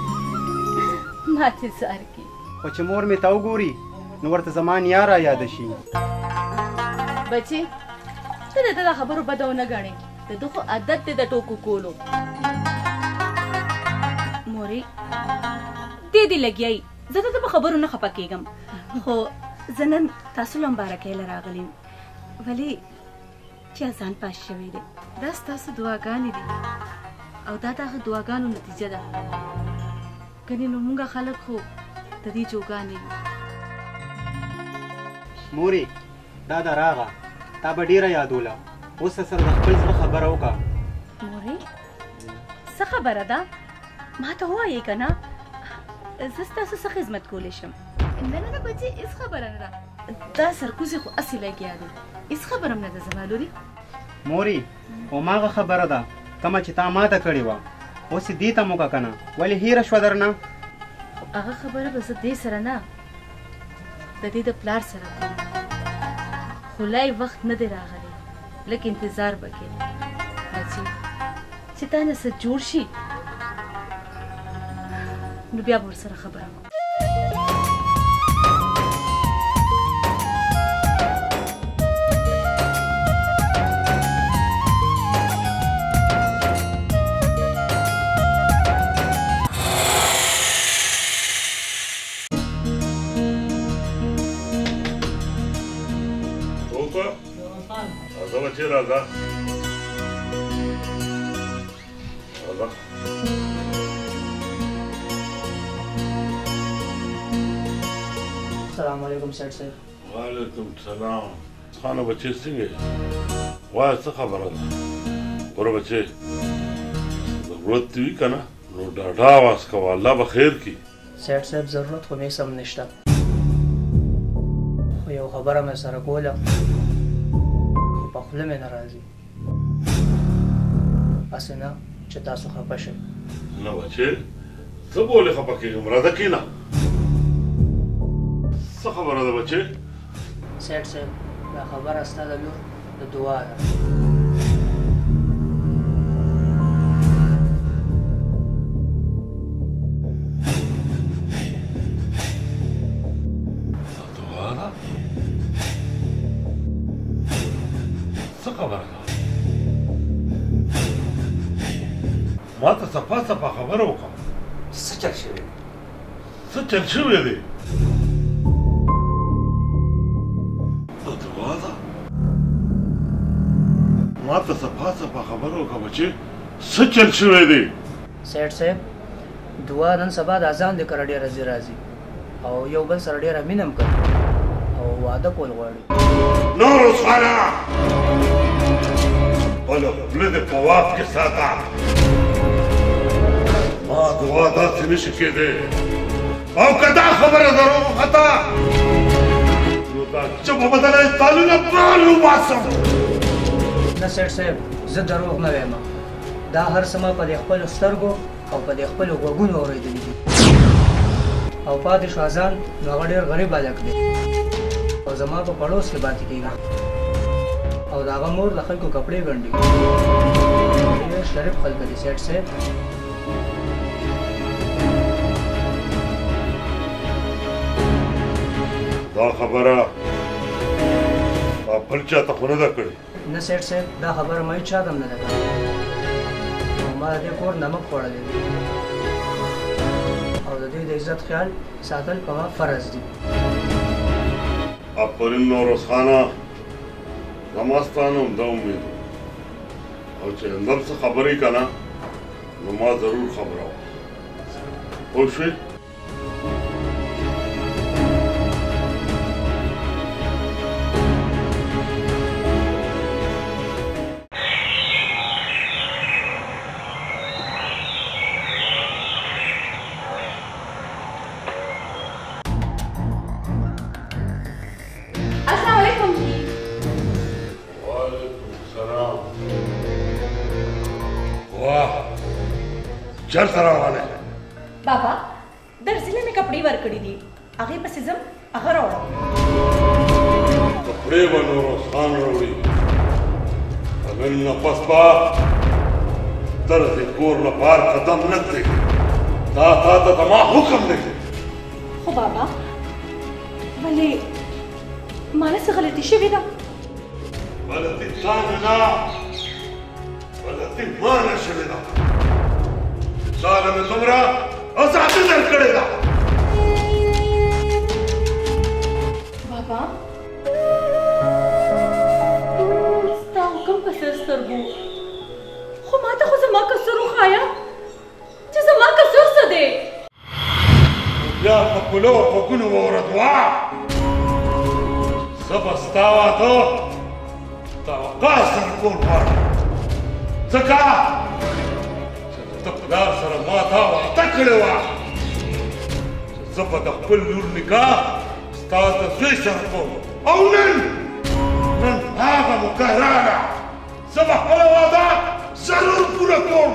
Speaker 7: ماته زار کې
Speaker 3: خو چې مور مې ته وګوري نو ورته زما نیا را یاده شي
Speaker 7: بچې ته د ده د خبرو بده ونه ګڼې د ده خو عادت دی د ټوکو کولو
Speaker 2: مورې دې دې لګیایي زه د ده په خبرو نه خفه کېږم خو زه نن تاسو له مبارکۍ له راغلی یم ولې چې اذان پاس شوی دی دا ستاسو دعاګانې دي او دا د هغه دعاګانو نتیجه ده ګنې نو موږ خلک خو د دې جوګانې یو
Speaker 3: مورې دا د راغه تا به ډېره یادوله اوس سره د خپل زړه خبره وکړه
Speaker 2: مورې څه خبره ده ما ته ووایې که نه زه ستاسو څه خدمت کولی شم
Speaker 7: نه نه نه بچې هېڅ خبره نه ده
Speaker 2: دا سرکوزي خو اصلي لګیا دی هېڅ خبره هم نه ده زما لورې
Speaker 3: مورې هماغه خبره ده کومه چې تا ماته کړې وه اوس یې دې ته مو که نه ولې هېره شوه درنه
Speaker 2: خو هغه خبره به زه دې سره نه د دې د پلار سره کوم خو لا وخت نه دی راغلی لږ انتظار به کوې بچې چې تا نه څه جوړ شي نو بیا به ورسره خبره کوم
Speaker 4: بچې راځه راځه
Speaker 6: السلام علیکم سیټ صاحب
Speaker 4: وعلیکم السلام خانه بچې څنګه یې وایه څه خبره ده ګوره بچې ضرورت دې وي که نه نو ډاډه اواز کوه الله به خیر کړي
Speaker 6: سیټ صاحب ضرورت خو مې سم نشته خو یو خبره مې سره کوله په خوله مې نه راځي هسې نه چې تاسو خفه شئ
Speaker 4: نه بچې څه بولې خفه کېږم راځه کښېنه څه خبره ده بچې
Speaker 6: سیټ صاحب دا خبره ستا د لور د دعا ده
Speaker 4: دعا ده څه خبره ده ما ته صفا صفا خبره وکړه
Speaker 5: څه چل شوی
Speaker 4: څه چل شوی دی دعا ده ما ته صفا صفا خبره وکړه بچې څه چل شوی دی
Speaker 6: سیټ صاحب دعا نن سبا د اذان د کره ډېره ځي راځي او یو بل سره ډېره مینه هم کوي او واده کول غواړي
Speaker 4: نور رسخانه خپله خوله دې په واک کې ساته ما دعا داسې نشي کېدی او که دا خبره دروغ خطا نو دا ژبه بدله یې تالونه بال وباسم
Speaker 6: نه سیټ صاحب زه دروغ نه وایم دا هر څه ما په دې خپلو سترګو او په دې خپلو غوږونو اورېدلي دي او پاتې شو اذان نو هغه ډېر غریب هلک دی او زما په پړوس کې پاتې کېږي او د هغه مور د خلکو کپړې ګنډي ډېر شریف خلک دي سیټ صاحب
Speaker 4: دا خبره ما بل چاته خو نه ده کړې
Speaker 6: نه سیټ صاحب دا خبره ما هېچا ته هم نه ده کړې او ما د دې کور نمک خوړلی دی او د دې د عزت خیال ساتل په ما فرض دي
Speaker 4: آفرین نوروز خانه زما ستا نه همدا امید او چې همدم څه خبرې که نه نو ما ضرور خبره وه پوه شوې سلام वाह चल रावाने
Speaker 2: बाबा दर्जिले में कपड़े वर कड़ी दी आगे पसिज्म अगर और
Speaker 4: कपड़े बनोरो सान रोड़ी अमन नपस्पा दर्ज कोर न पार कदम न दे ता तमा हुक्म दे
Speaker 2: हो बाबा भले माने से गलती शवी दा
Speaker 4: गलती सानना गलती माने शवी दा साल में तुमरा आजादी दर करेगा
Speaker 2: बाबा स्ता हुक्म कसर सरगो खो माता खो जमा कसर खाया जे जमा कसर सदे
Speaker 4: या कपलो कोकुन वरदवा सब अस्तावा तो तवकासर कोन पर सका तपदार सर माथा वा तकड़वा زبط خپل لور نکاح استاد زوی سره کوم او نن هغه مکرره زه خپل وعده ضرور پوره کوم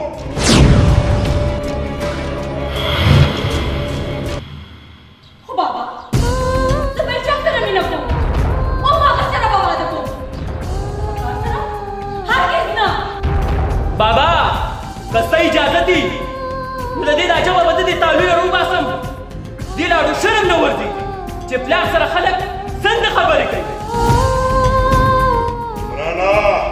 Speaker 2: خو بابا زه به چا سره مینه کوم او هغه سره به واده کوم سره هرگز نه
Speaker 5: بابا که اجازه دي نو د دې دا جواب د دې تعلیم ورو باسم دې لاړو شرم نه ورځي چې پلار سره خلک څنګه خبرې کوي
Speaker 4: رانا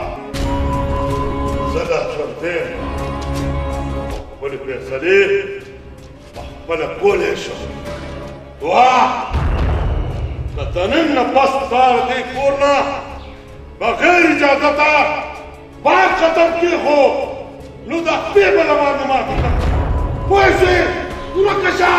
Speaker 4: زه دا چرته خپلې فیصلې خپله کولی شم دعا که ته نن نه پس سهار دې کور نه بغیر اجازته بار قدم کېښود نو د خپې به له باندې ماته کړم پوه شوې ورکه شه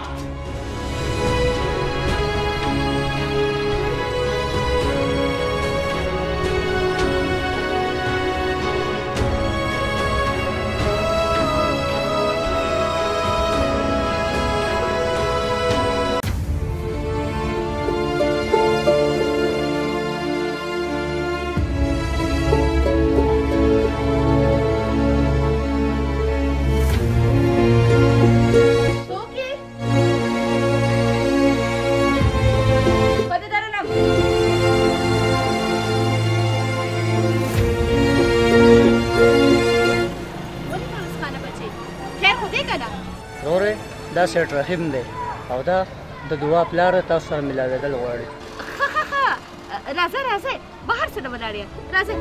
Speaker 6: دا سیټ رحیم دی او دا د دعا پلار تاسو سره ملاوېدل غواړي
Speaker 7: راځه راځه بهر څه نه ولاړې راځه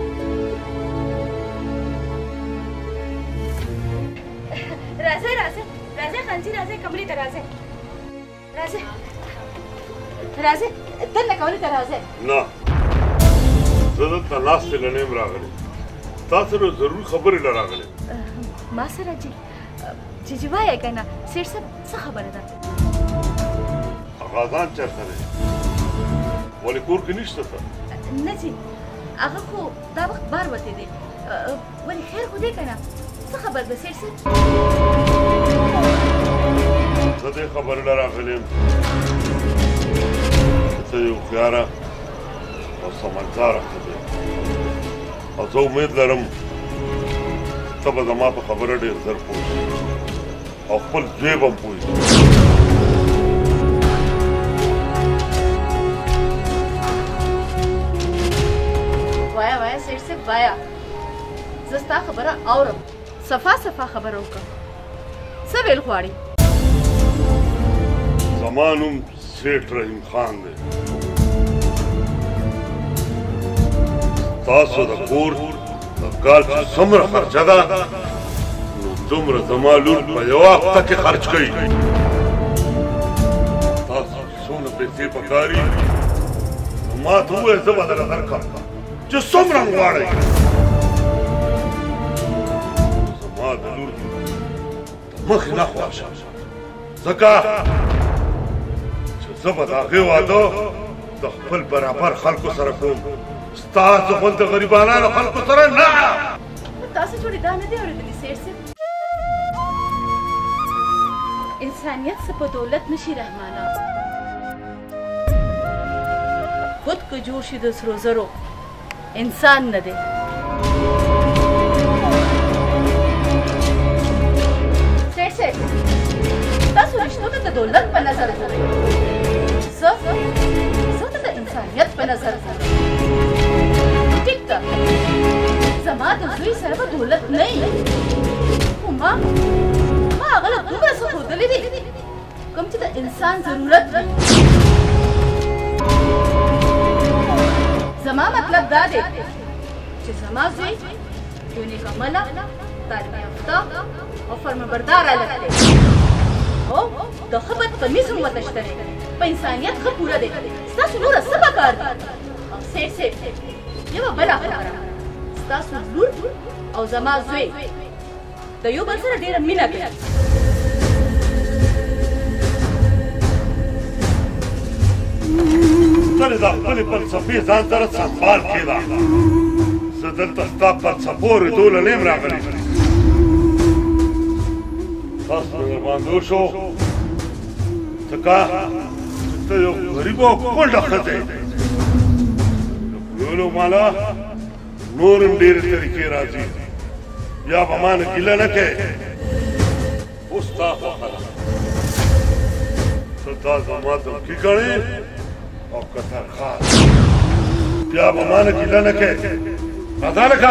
Speaker 7: راځه راځه راځه خانجي راځه کمرې ته راځه راځه راځه دلته کمرې ته راځه
Speaker 4: نه زه دلته ناستې له نه یم راغلی تا سره ضرور خبرې له راغلی
Speaker 7: ما سره جي جي وایه که نه سیټ صاحب څه خبره ده
Speaker 4: غازان چېرته دی ولې کور کې نشته ته
Speaker 7: نه جي هغه خو دا وخت بار وتی دی ولې خیر خو دی که نه څه خبر ده سیټ صاحب
Speaker 4: زه دې خبرې له راغلی یم ته یو هوښیاره او سمجداره ښځه یې او زه امید لرم ته به زما په خبره ډېر ژر پوه شې او خپل زوی به هم پوه شي
Speaker 7: وایا وایا سیټ صاحب وایا زه ستا خبره اورم صفا صفا خبره وکړه څه ویل غواړې
Speaker 4: زما نوم سیټ رحیم خان دی تاسو د کور د کال چې څومره خرچه ده نو دومره زما لور په یوه هفته کې خرچ کوي تاسو چې څومره پیسې پکار دي نو ما ته ووایه زه به درله درکړم چې څومره م غواړئ زما د لور د مخې نه خواشه ځکه چې زه به د هغې واده د خپل برابر خلکو سره کوم ستاسو غوندې غریبانانو خلکو سره نه
Speaker 7: تاسو جوړې دا نه دی اورېدلي سیټ صاحب انسانیت څه په دولت نشي رحمانه خود که جوړ شي د سرو زرو انسان نه دی دولت په نظر ګورئ زه ته د انسانیت په نظر ګورم ټیک ده زما د زوی سره به دولت نه وي خو ما هغه له دومره څه ښودلی دي کوم چې د انسان ضرورت وي زما مطلب دا دی چې زما زوی یو نیک عمله تعلیم یافته او فرمانبرداره هلک دی او د ښه بدتمیز هم ورته شته دی په انسانیت ښه پوره دی ستاسو نوره څه پکار دي او سیټ یوه بله خبره ستاسو لور او زما زوی د یو بل سره ډېره مینه کوي
Speaker 4: تلې دا خپلې فلسفې ځان سره سنبال کېده زه دلته ستا فلسفو رېدو له نیم راغلی تاسو مې ورباندې وشو ځکه چې ته یو غریب او کونډه ښځه یې ویلو مالا نور هم ډېرې طریقې راځي بیا به ما نه ګیله نه کوې اوس ستا خوښه ده ته دا زما دمکي ګڼې او که تنخواه بیا به ما نه ګیله نه کوې راځه لکه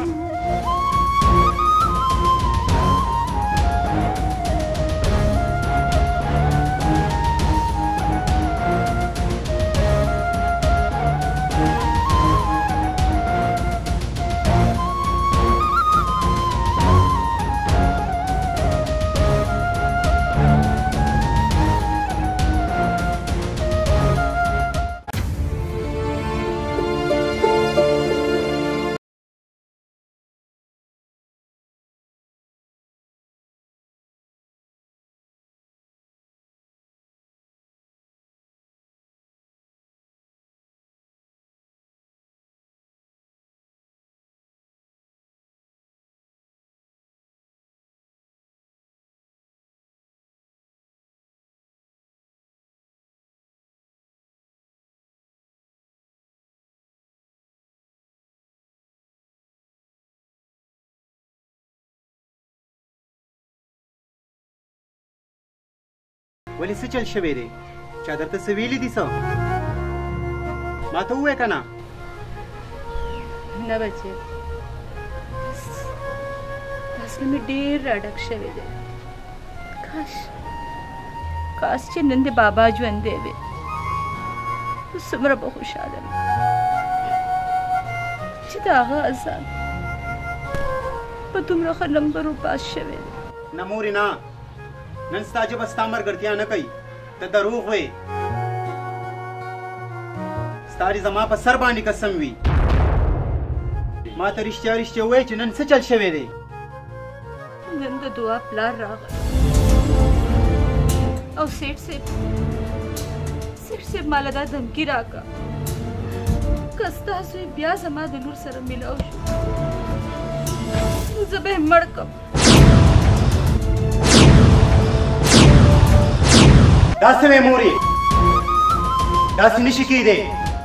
Speaker 3: ولې څه چل شوی دی چا درته څه ویلي دي څه ما ته ووایه که نه
Speaker 7: نه بچې دا زړه مې ډېر راډک شوی دی کاش چې نن د بابا ژوندی وی نو څومره به خوشحاله وي چې د هغه اذان په دومره ښه نمبرو پاس شوی دی
Speaker 3: نه مورې نه نن ستا ژبه ستا ملګرتیا نه کوي ته دروغ وې ستا دې زما په سر باندې قسم وي ما ته رښتیا ووایه چې نن څه چل شوی دی
Speaker 7: نن د دعا پلار راغی او سیټ صاحب ماله دا دمکي راکړه که ستاسو یې بیا زما د لور سره میلاو شو نو زه به یې مړ کړم
Speaker 3: داسې وې مورې داسې نشي کېدی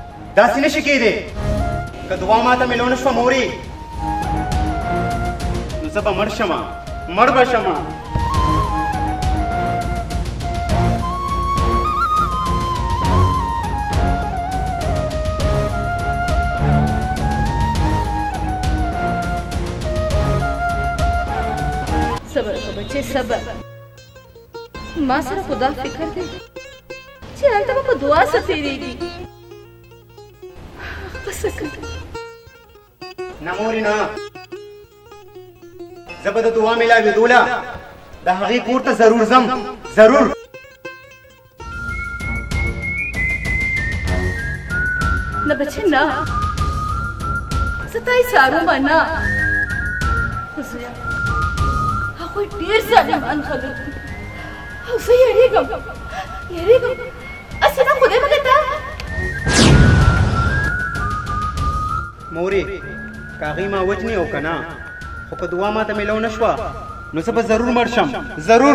Speaker 3: که دعا ماته میلو نه شوه مورې نو زه به مړ به شمه
Speaker 7: صبر وکړه بچې صبر ما سره خدا فکر دی چې هلته به په دعا څه تېرېږي بس
Speaker 3: نه مورې نه زه به د دعا میلاوېدو له د هغې کور ته ضرور ځم ضرور
Speaker 7: نه بچې نه زه تا یې څارم نه خو زویه هغوی ډېر ظالمان خلک دي او زه یېرېږم هسې نه خدای مګر ته
Speaker 3: مورې که هغې ما وجنې او که نه خو که دعا ماته میلو نه شوه نو زه به ضرور مړ شم ضرور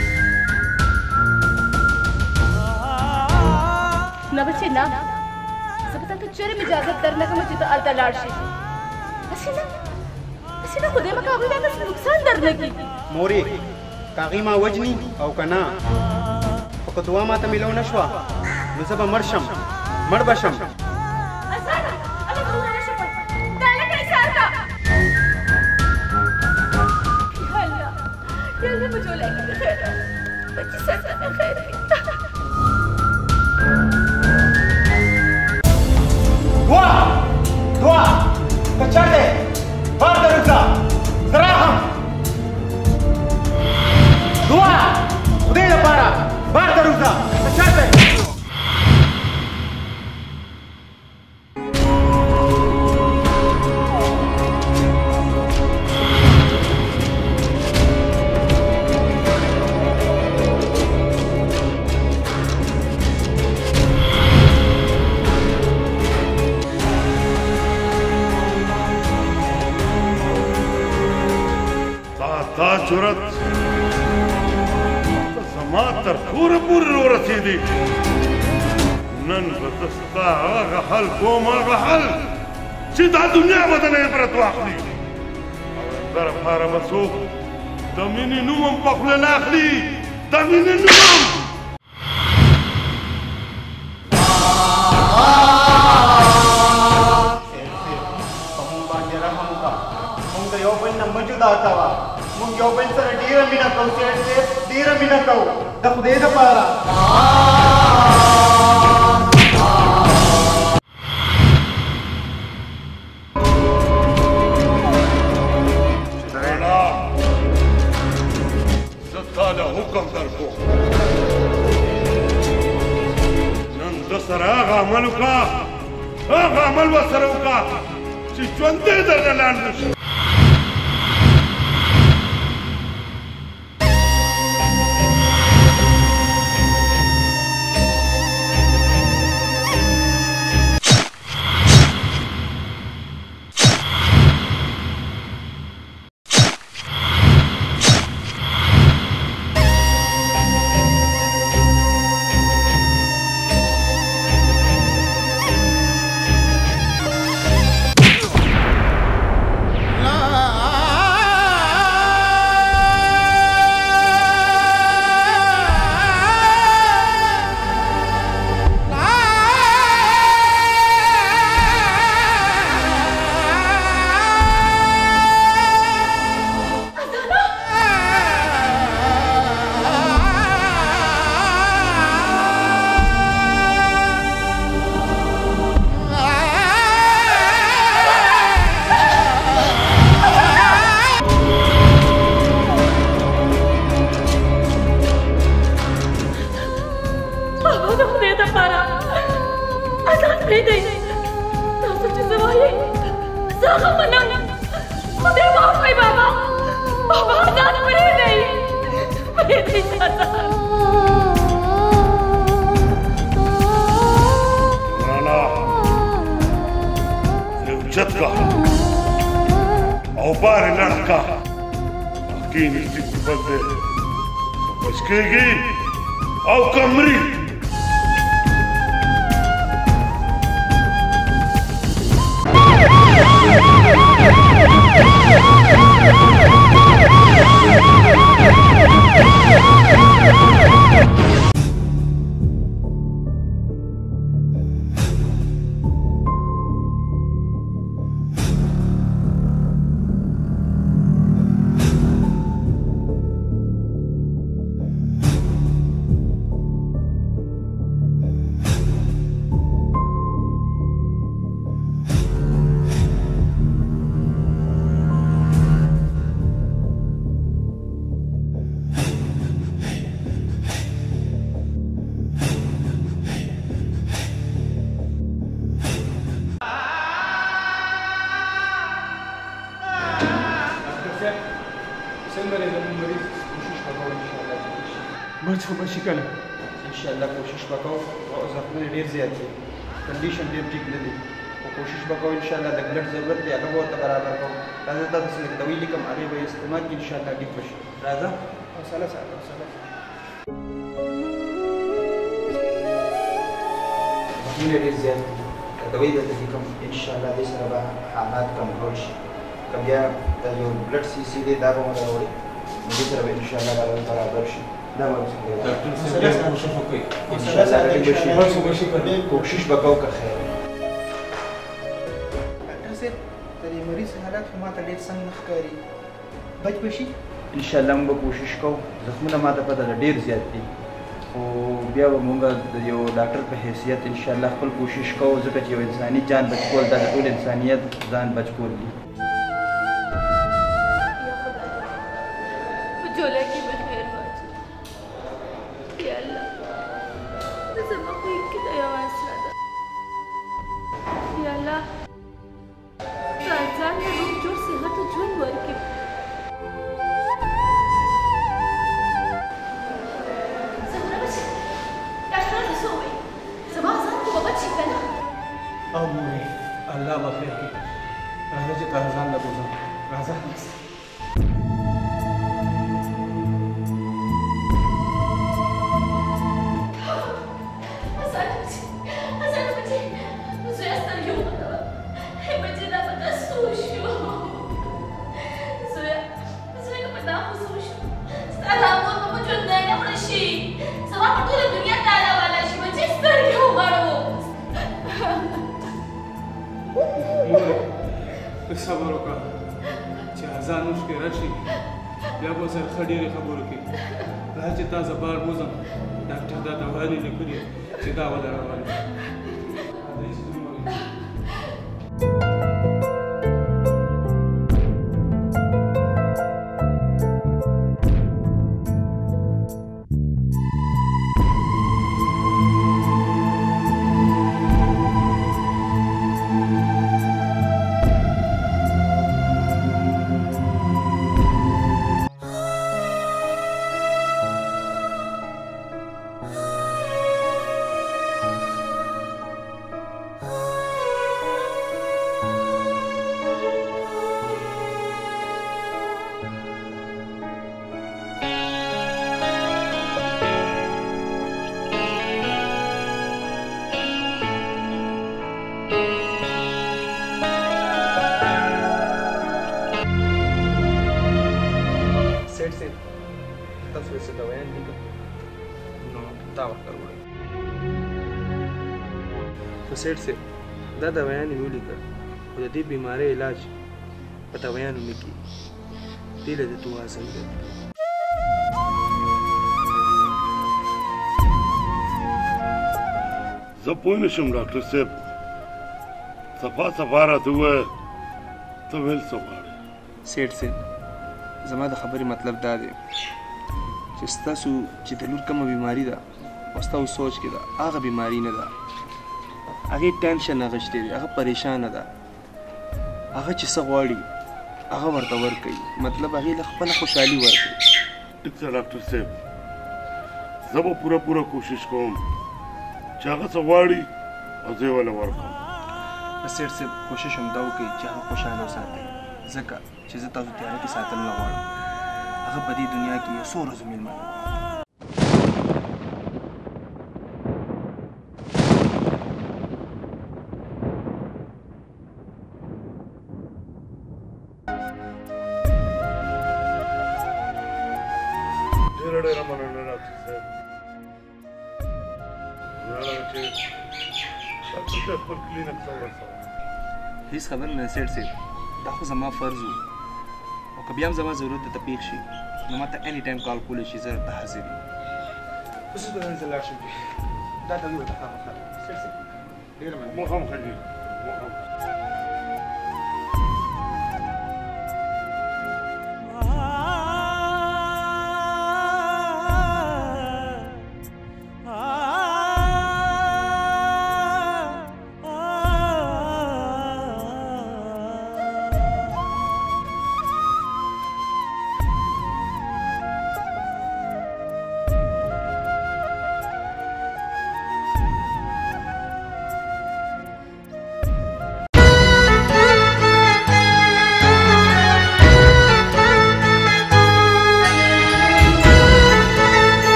Speaker 7: نه بچې نه زه به تا ته چېرې اجازت در نه کوم چې ته هلته لاړ شې هسې نه خدای مکړه هغوی تا ته نقصان در نه کېږي
Speaker 3: مورې که هغې ما وجني او که نه که دعا ماته میلو نه شوه نو زه به مړ شم مړ به شم
Speaker 7: يلا بجولك بخير بچی سرطان بخير
Speaker 3: دعا کچر دی بار دروزه زراهم دعا خدای لپاره بار دروزه کچر دی
Speaker 4: جرأت زما تر کوره پورې ورسېدې نن به زه ستا هغه حل کوم هغه حل چې دا دنیا به دنه عبرت واخلي او د لپاره به څوک د مینې نوم هم په خوله نه اخلي د مینې نوم
Speaker 3: مونږ یو بل سره ډېره مینه کوو سیټ صاحب ډېره مینه کوو د خدای دپاره
Speaker 4: زه تا له حکم درکوم نن ده سره هغه عمل وکړه هغه عمل ورسره وکړه چې ژوندی درنه لاندې نه شي
Speaker 10: دوائی درته لیکم انشاءالله دې سره به حالات کنټرول شي که بیا د یو بلډ سی سی دی دا به مو راوړي نو دې سره به انشاءالله به برابر شي دا به
Speaker 8: ډاکټر صاحب ډېر کوشش وکړئ
Speaker 10: مسله ساده کوشش به کوو که خیر ډاکټر صاحب د دې مریض حالات خو ماته ډېر سم نه ښکاري بچ به شي انشاءالله موږ به کوشش کوو زخمونه ماته پته ده ډېر زیات دي خو بیا به موږ د یو ډاکټر په حیثیت انشاءالله خپل کوشش کوو ځکه چې یو انساني جان بچ کول دا د ټول انسانیت ځان بچ کول دي
Speaker 7: جوله کې به خیر واچو یا الله زما خو کې دا یو اسره ده یا الله ځان له روغ جوړ صحت او ژوند ورکړي زهره بچي ډاکټر څه وایي زما ځان خو به بچي که نه
Speaker 8: او مورې الله به خیر کړي راځه چې تا ځان له بوځم راځه صبر وکړه چې اذان وشي راشي بیا به سره ښه ډېرې خبرې کوي راځه چې تا زه بار بوځم ډاکټر دا دواګانې لیکلي چې دا ودروالې
Speaker 1: سیټ صاحب دا دوايانې مې ولیکل خو د دې بیمارۍ علاج په دوايانو نه کېږي دې له د توازن دی
Speaker 4: زه پوه نه شم ډاکټر صاحب صفا راته ووایه ته ویل څه غواړې
Speaker 1: سیټ صاحب زما د خبرې مطلب دا دی چې ستاسو چې د لور کومه بیماري ده او ستاسو سوچ کې ده هغه بیماري نه ده هغې ټینشن اخیستی دی هغه پریشانه ده هغه چې څه غواړي هغه ورته ورکوي مطلب هغې له خپله خوشحالي ورکوي
Speaker 4: ټیک ده ډاکټر صاحب زه به پوره کوشش کوم چې هغه څه غواړي او زه یې ورله ورکړم
Speaker 1: سیټ صاحب کوشش همدا وکړئ چې هغه خوشحاله وساتئ ځکه چې زه تاسو تیاره کې ساتل نه غواړم هغه په دې دنیا کې یو څو ورځې مېلمانه
Speaker 4: ډېره مننه ډاکټر صاحب ولاړم چې ډاکټر صاحب خپل کلینک ته ورسوم
Speaker 1: هېڅ خبر نه سیټ صاحب دا خو زما فرض و او که بیا هم زما ضرورت درته پېښ شي نو ما ته اني ټایم کال کولی شي زه درته حاضر یم
Speaker 10: اوس به زه لاړ شم دا ته ویل خامخا سیټ صاحب ډېره مننه
Speaker 4: مو هم ښه دي مو هم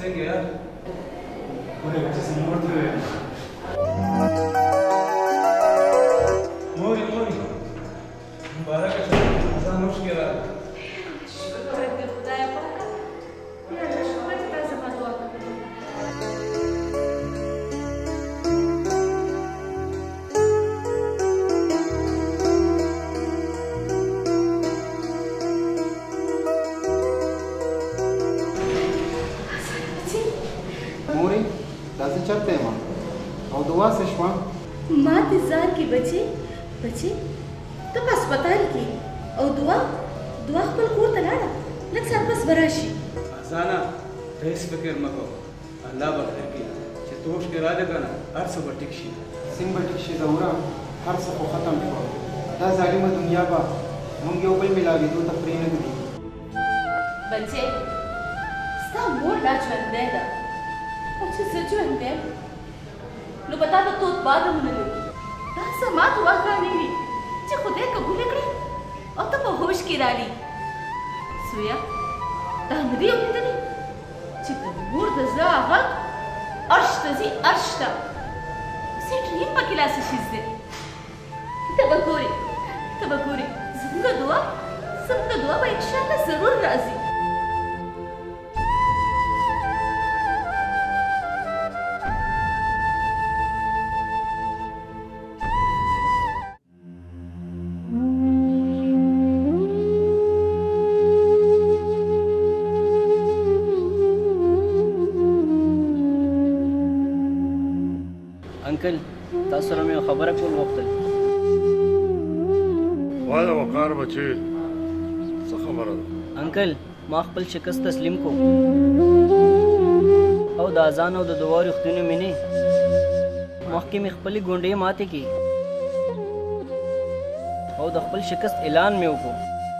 Speaker 8: څنګه یار
Speaker 3: وای چې څنګه ورته
Speaker 8: موري مبارکه شه ځان نوش کړه
Speaker 7: شکر دې خدای پاک یا الله شکر دې تاسو ما دعا کوي
Speaker 3: موري دا څه چرته ما او دعا څه شوه
Speaker 7: ما انتظار کې بچي ته په هسپتال کې او دعا خپل کور ته لاړه لږ ساعت بس به راشي
Speaker 8: ځانه ته هېڅ فکر مه کوه الله به خیر کړي چې توش کې راځه که نه هر څه به ټیک شي
Speaker 3: څنګه به ټیک شي زوره هر څه خو ختم شو دا ظالمه دنیا به موږ یو بل ملاوېدو ته پرېنږدي
Speaker 7: بچي ستا مور لا ژوندی ده او چې زه ژوندی یم نو به تا ته تود باد هم نه لګي دا زما دعاګانې وي چې خدای قبوله کړي او ته په هوش کې رالي سویا دا نه دي اورېدلي چې د مور د زړه غږ عرش ته ځي عرش ته سیټ ډریم پکې لا څه شیز دی ته به ګورې زموږ دعا به انشاءالله ضرور راځي
Speaker 9: انکل تاسو سره مې خبره کول غوښتل
Speaker 4: وایا وقار بچې څه خبره ده
Speaker 9: انکل ما خپل شکست تسلیم کو او د اذان او د دعا رښتینې مې نه مخکې مې خپلې ګونډې ماتې کړې او د خپل شکست اعلان مې وکړو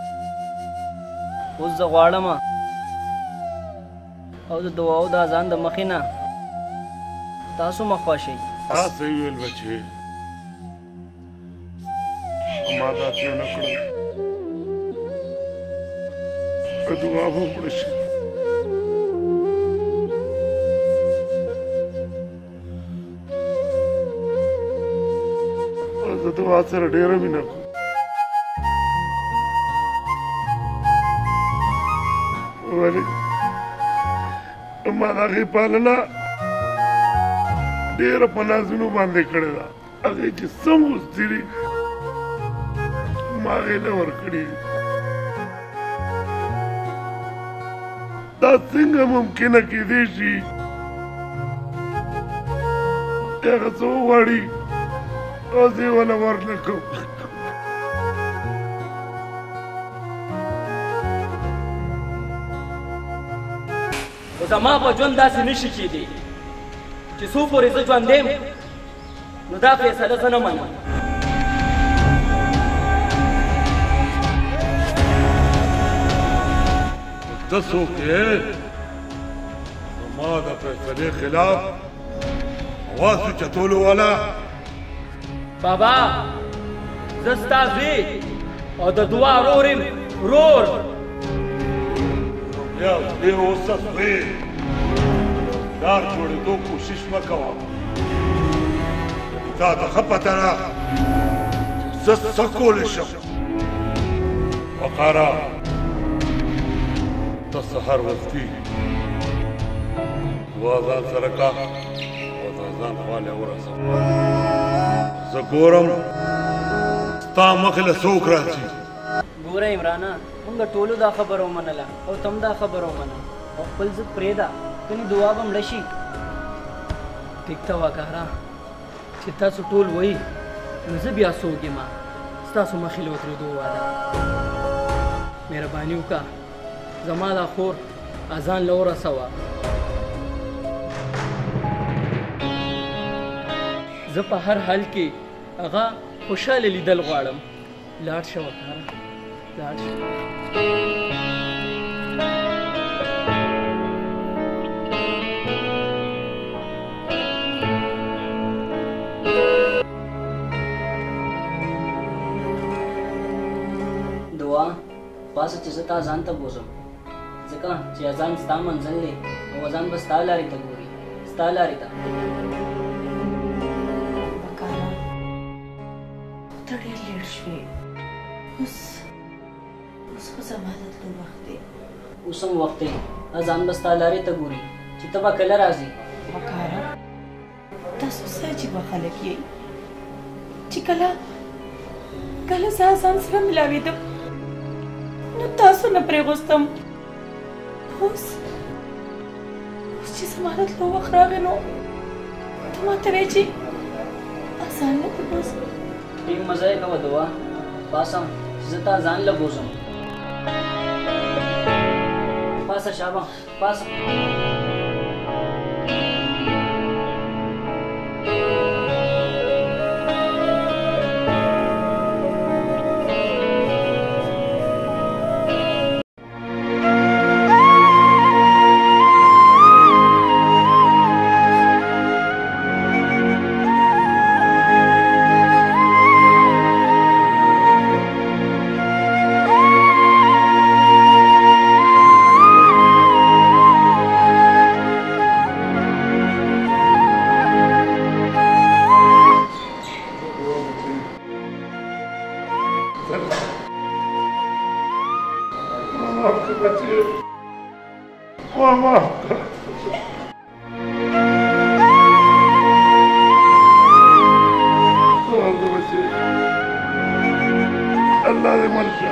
Speaker 9: اوس زه غواړم او د دعا او د اذان د مخې نه تاسو مخوا شئ
Speaker 4: تاسو یې ویل بچې ما داسې ونه کړل که دعا به وکړه شي زه دعا سره ډېره مینه کوم ولې ما د هغې پالنه ډېره په نازونو باندې کړې ده هغې چې سم غوښتي دي ما هغې نه ورکړي دي دا څنګه ممکنه کېدی شي چې هغه څه وغواړي او زه یې ونه ورنه کوم
Speaker 5: خو زما په ژوند داسې نشي کېدی چې څو پورې زه ژوندی یم نو دا فیصله زه نه منم
Speaker 4: ته څوک یې زما د فیصلې خلاف اواز اوچتولو والا
Speaker 5: بابا زه ستا زوی او د دعا ورور یم ورور
Speaker 4: بیا دې اوسه زوی دار جوړېدو کوشش مه کوه تا ته ښه پته ده زه څه کولی شم وقاره ته سهار وختي دعا ځان سره کا او د ځان خواله ورسه زه ګورم ستا مخې له څوک راځي
Speaker 9: ګوره عمرانا موږ ټولو دا خبره ومنله او تم دا خبره ومنه او خپل ضد پرېږده کنې دعا به مړه شي
Speaker 6: ټیک ته وقاره چې تاسو ټول وایي نو زه بیا څوک یم ستاسو مخې له ودرېدو واده مهرباني وکړه زما دا خور اذان له ورسوه زه په هر حال کې هغه خوشحاله لیدل غواړم لاړ شه وقاره لاړ شه
Speaker 9: دعا پاسه چې زه تا ځان ته بوزم ځکه چې اذان ستا منزل دی او ځان بس تالاري ته ګوري ستالاري ته
Speaker 2: وکاله ته ډېر لیټ شوې اوس خو زما د تلو وخت دی
Speaker 9: اوس هم وخت دی ځان بس تالاري ته ګوري چې ته به کله راځي
Speaker 2: وکاله تاسو څه عجیبه خلک یې چې کله زه ځان سره ملاوېدم نو تاسو نه پرېغوستم اوس چې زما د تلو وخت راغی نو ته ماته وایې چې ځان نه پرېبوزم
Speaker 9: ډېر مزه یې کوه دوا پاسه چې زه تا ځان له بوزم پاسه شابه پاسه
Speaker 4: अल्लाह दे मर्शा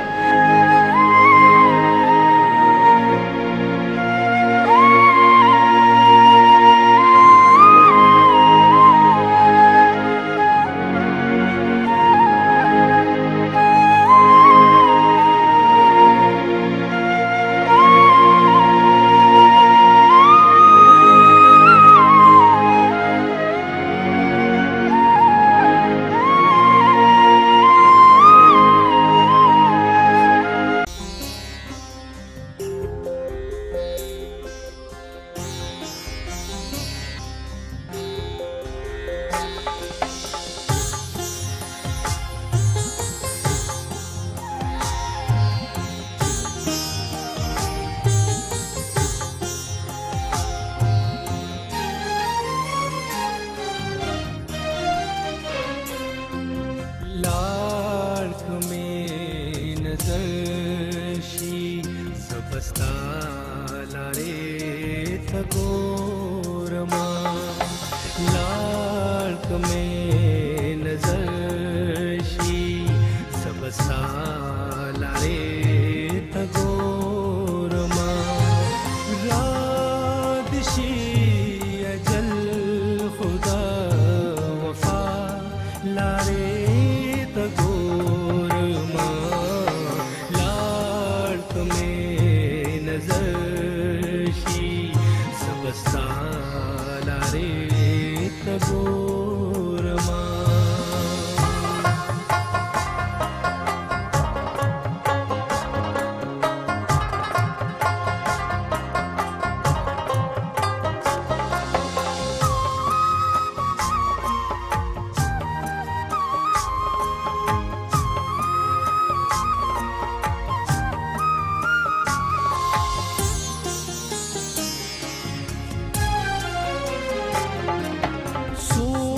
Speaker 11: So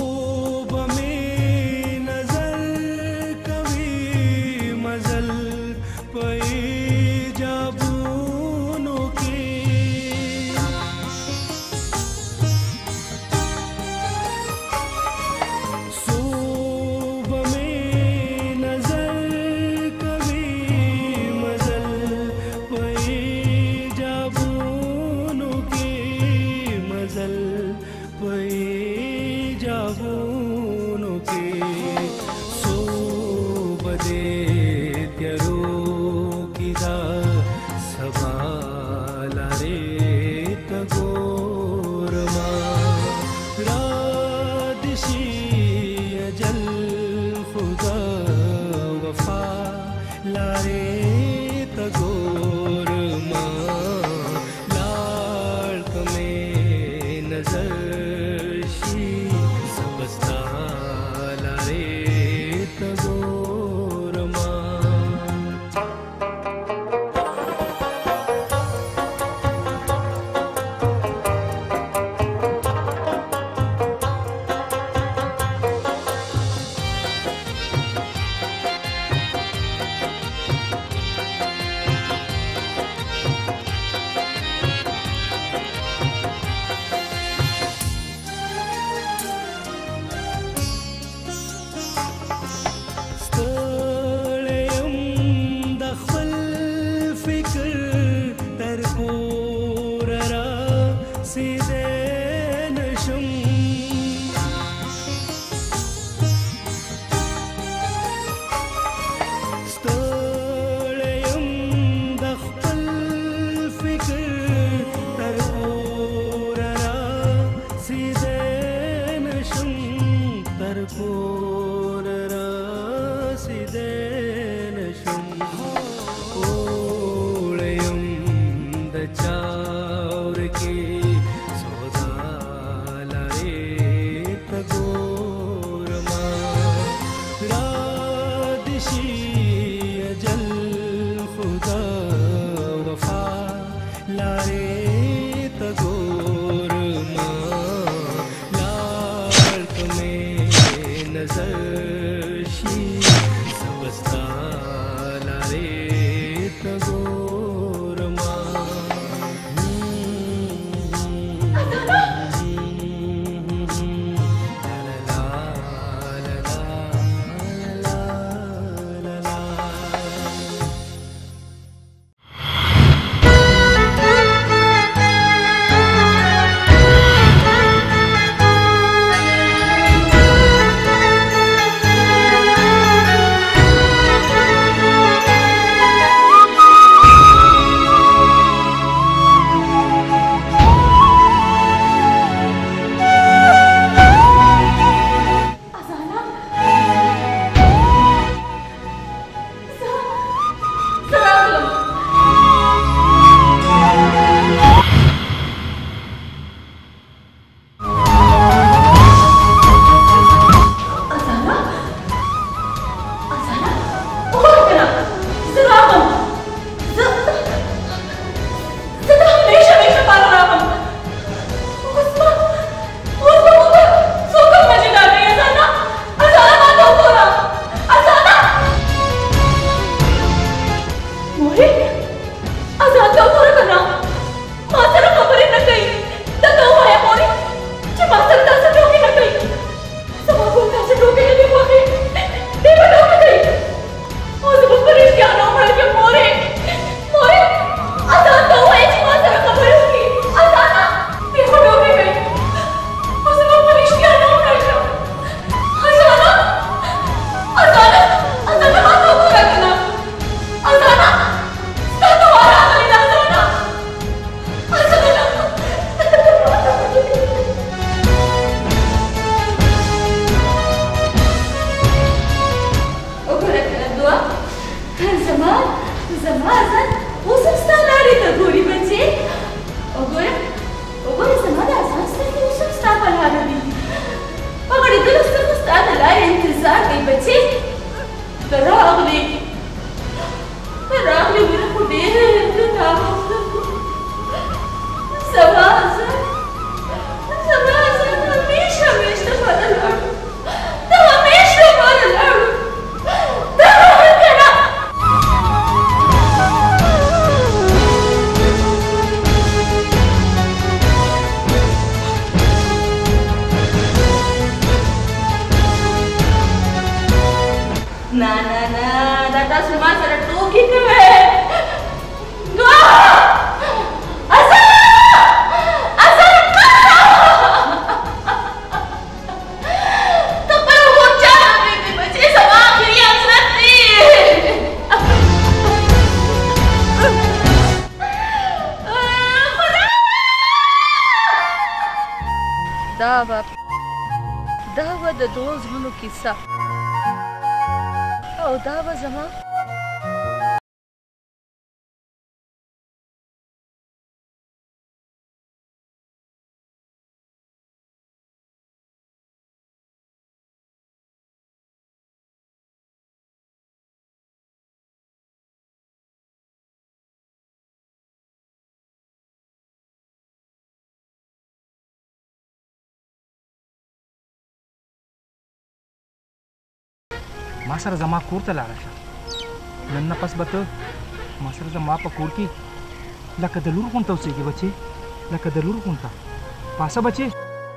Speaker 11: लारे तगोर लाल तुम्हें नजर शी सबस्ता लारे तगोर
Speaker 7: دا د دوه زړونو کیسه او دا به زما
Speaker 1: ما سره زما کور ته لاړه شه نن نه پس به ته ما سره زما په کور کې لکه د لور غونته اوسېږي بچې لکه د لور غونته پاسه بچې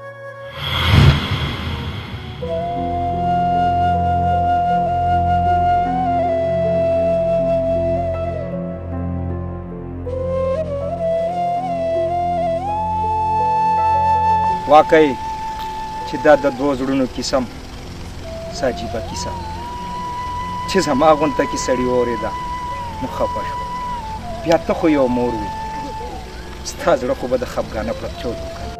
Speaker 10: واقعي چې دا د دوه زړونو کیسه څه عجیبه کیسه چې زما غونته کې سړی واورېده نو خفه شو بیا ته خو یو مور وي ستا زړه خو به د خفګانه پړکچود وکړي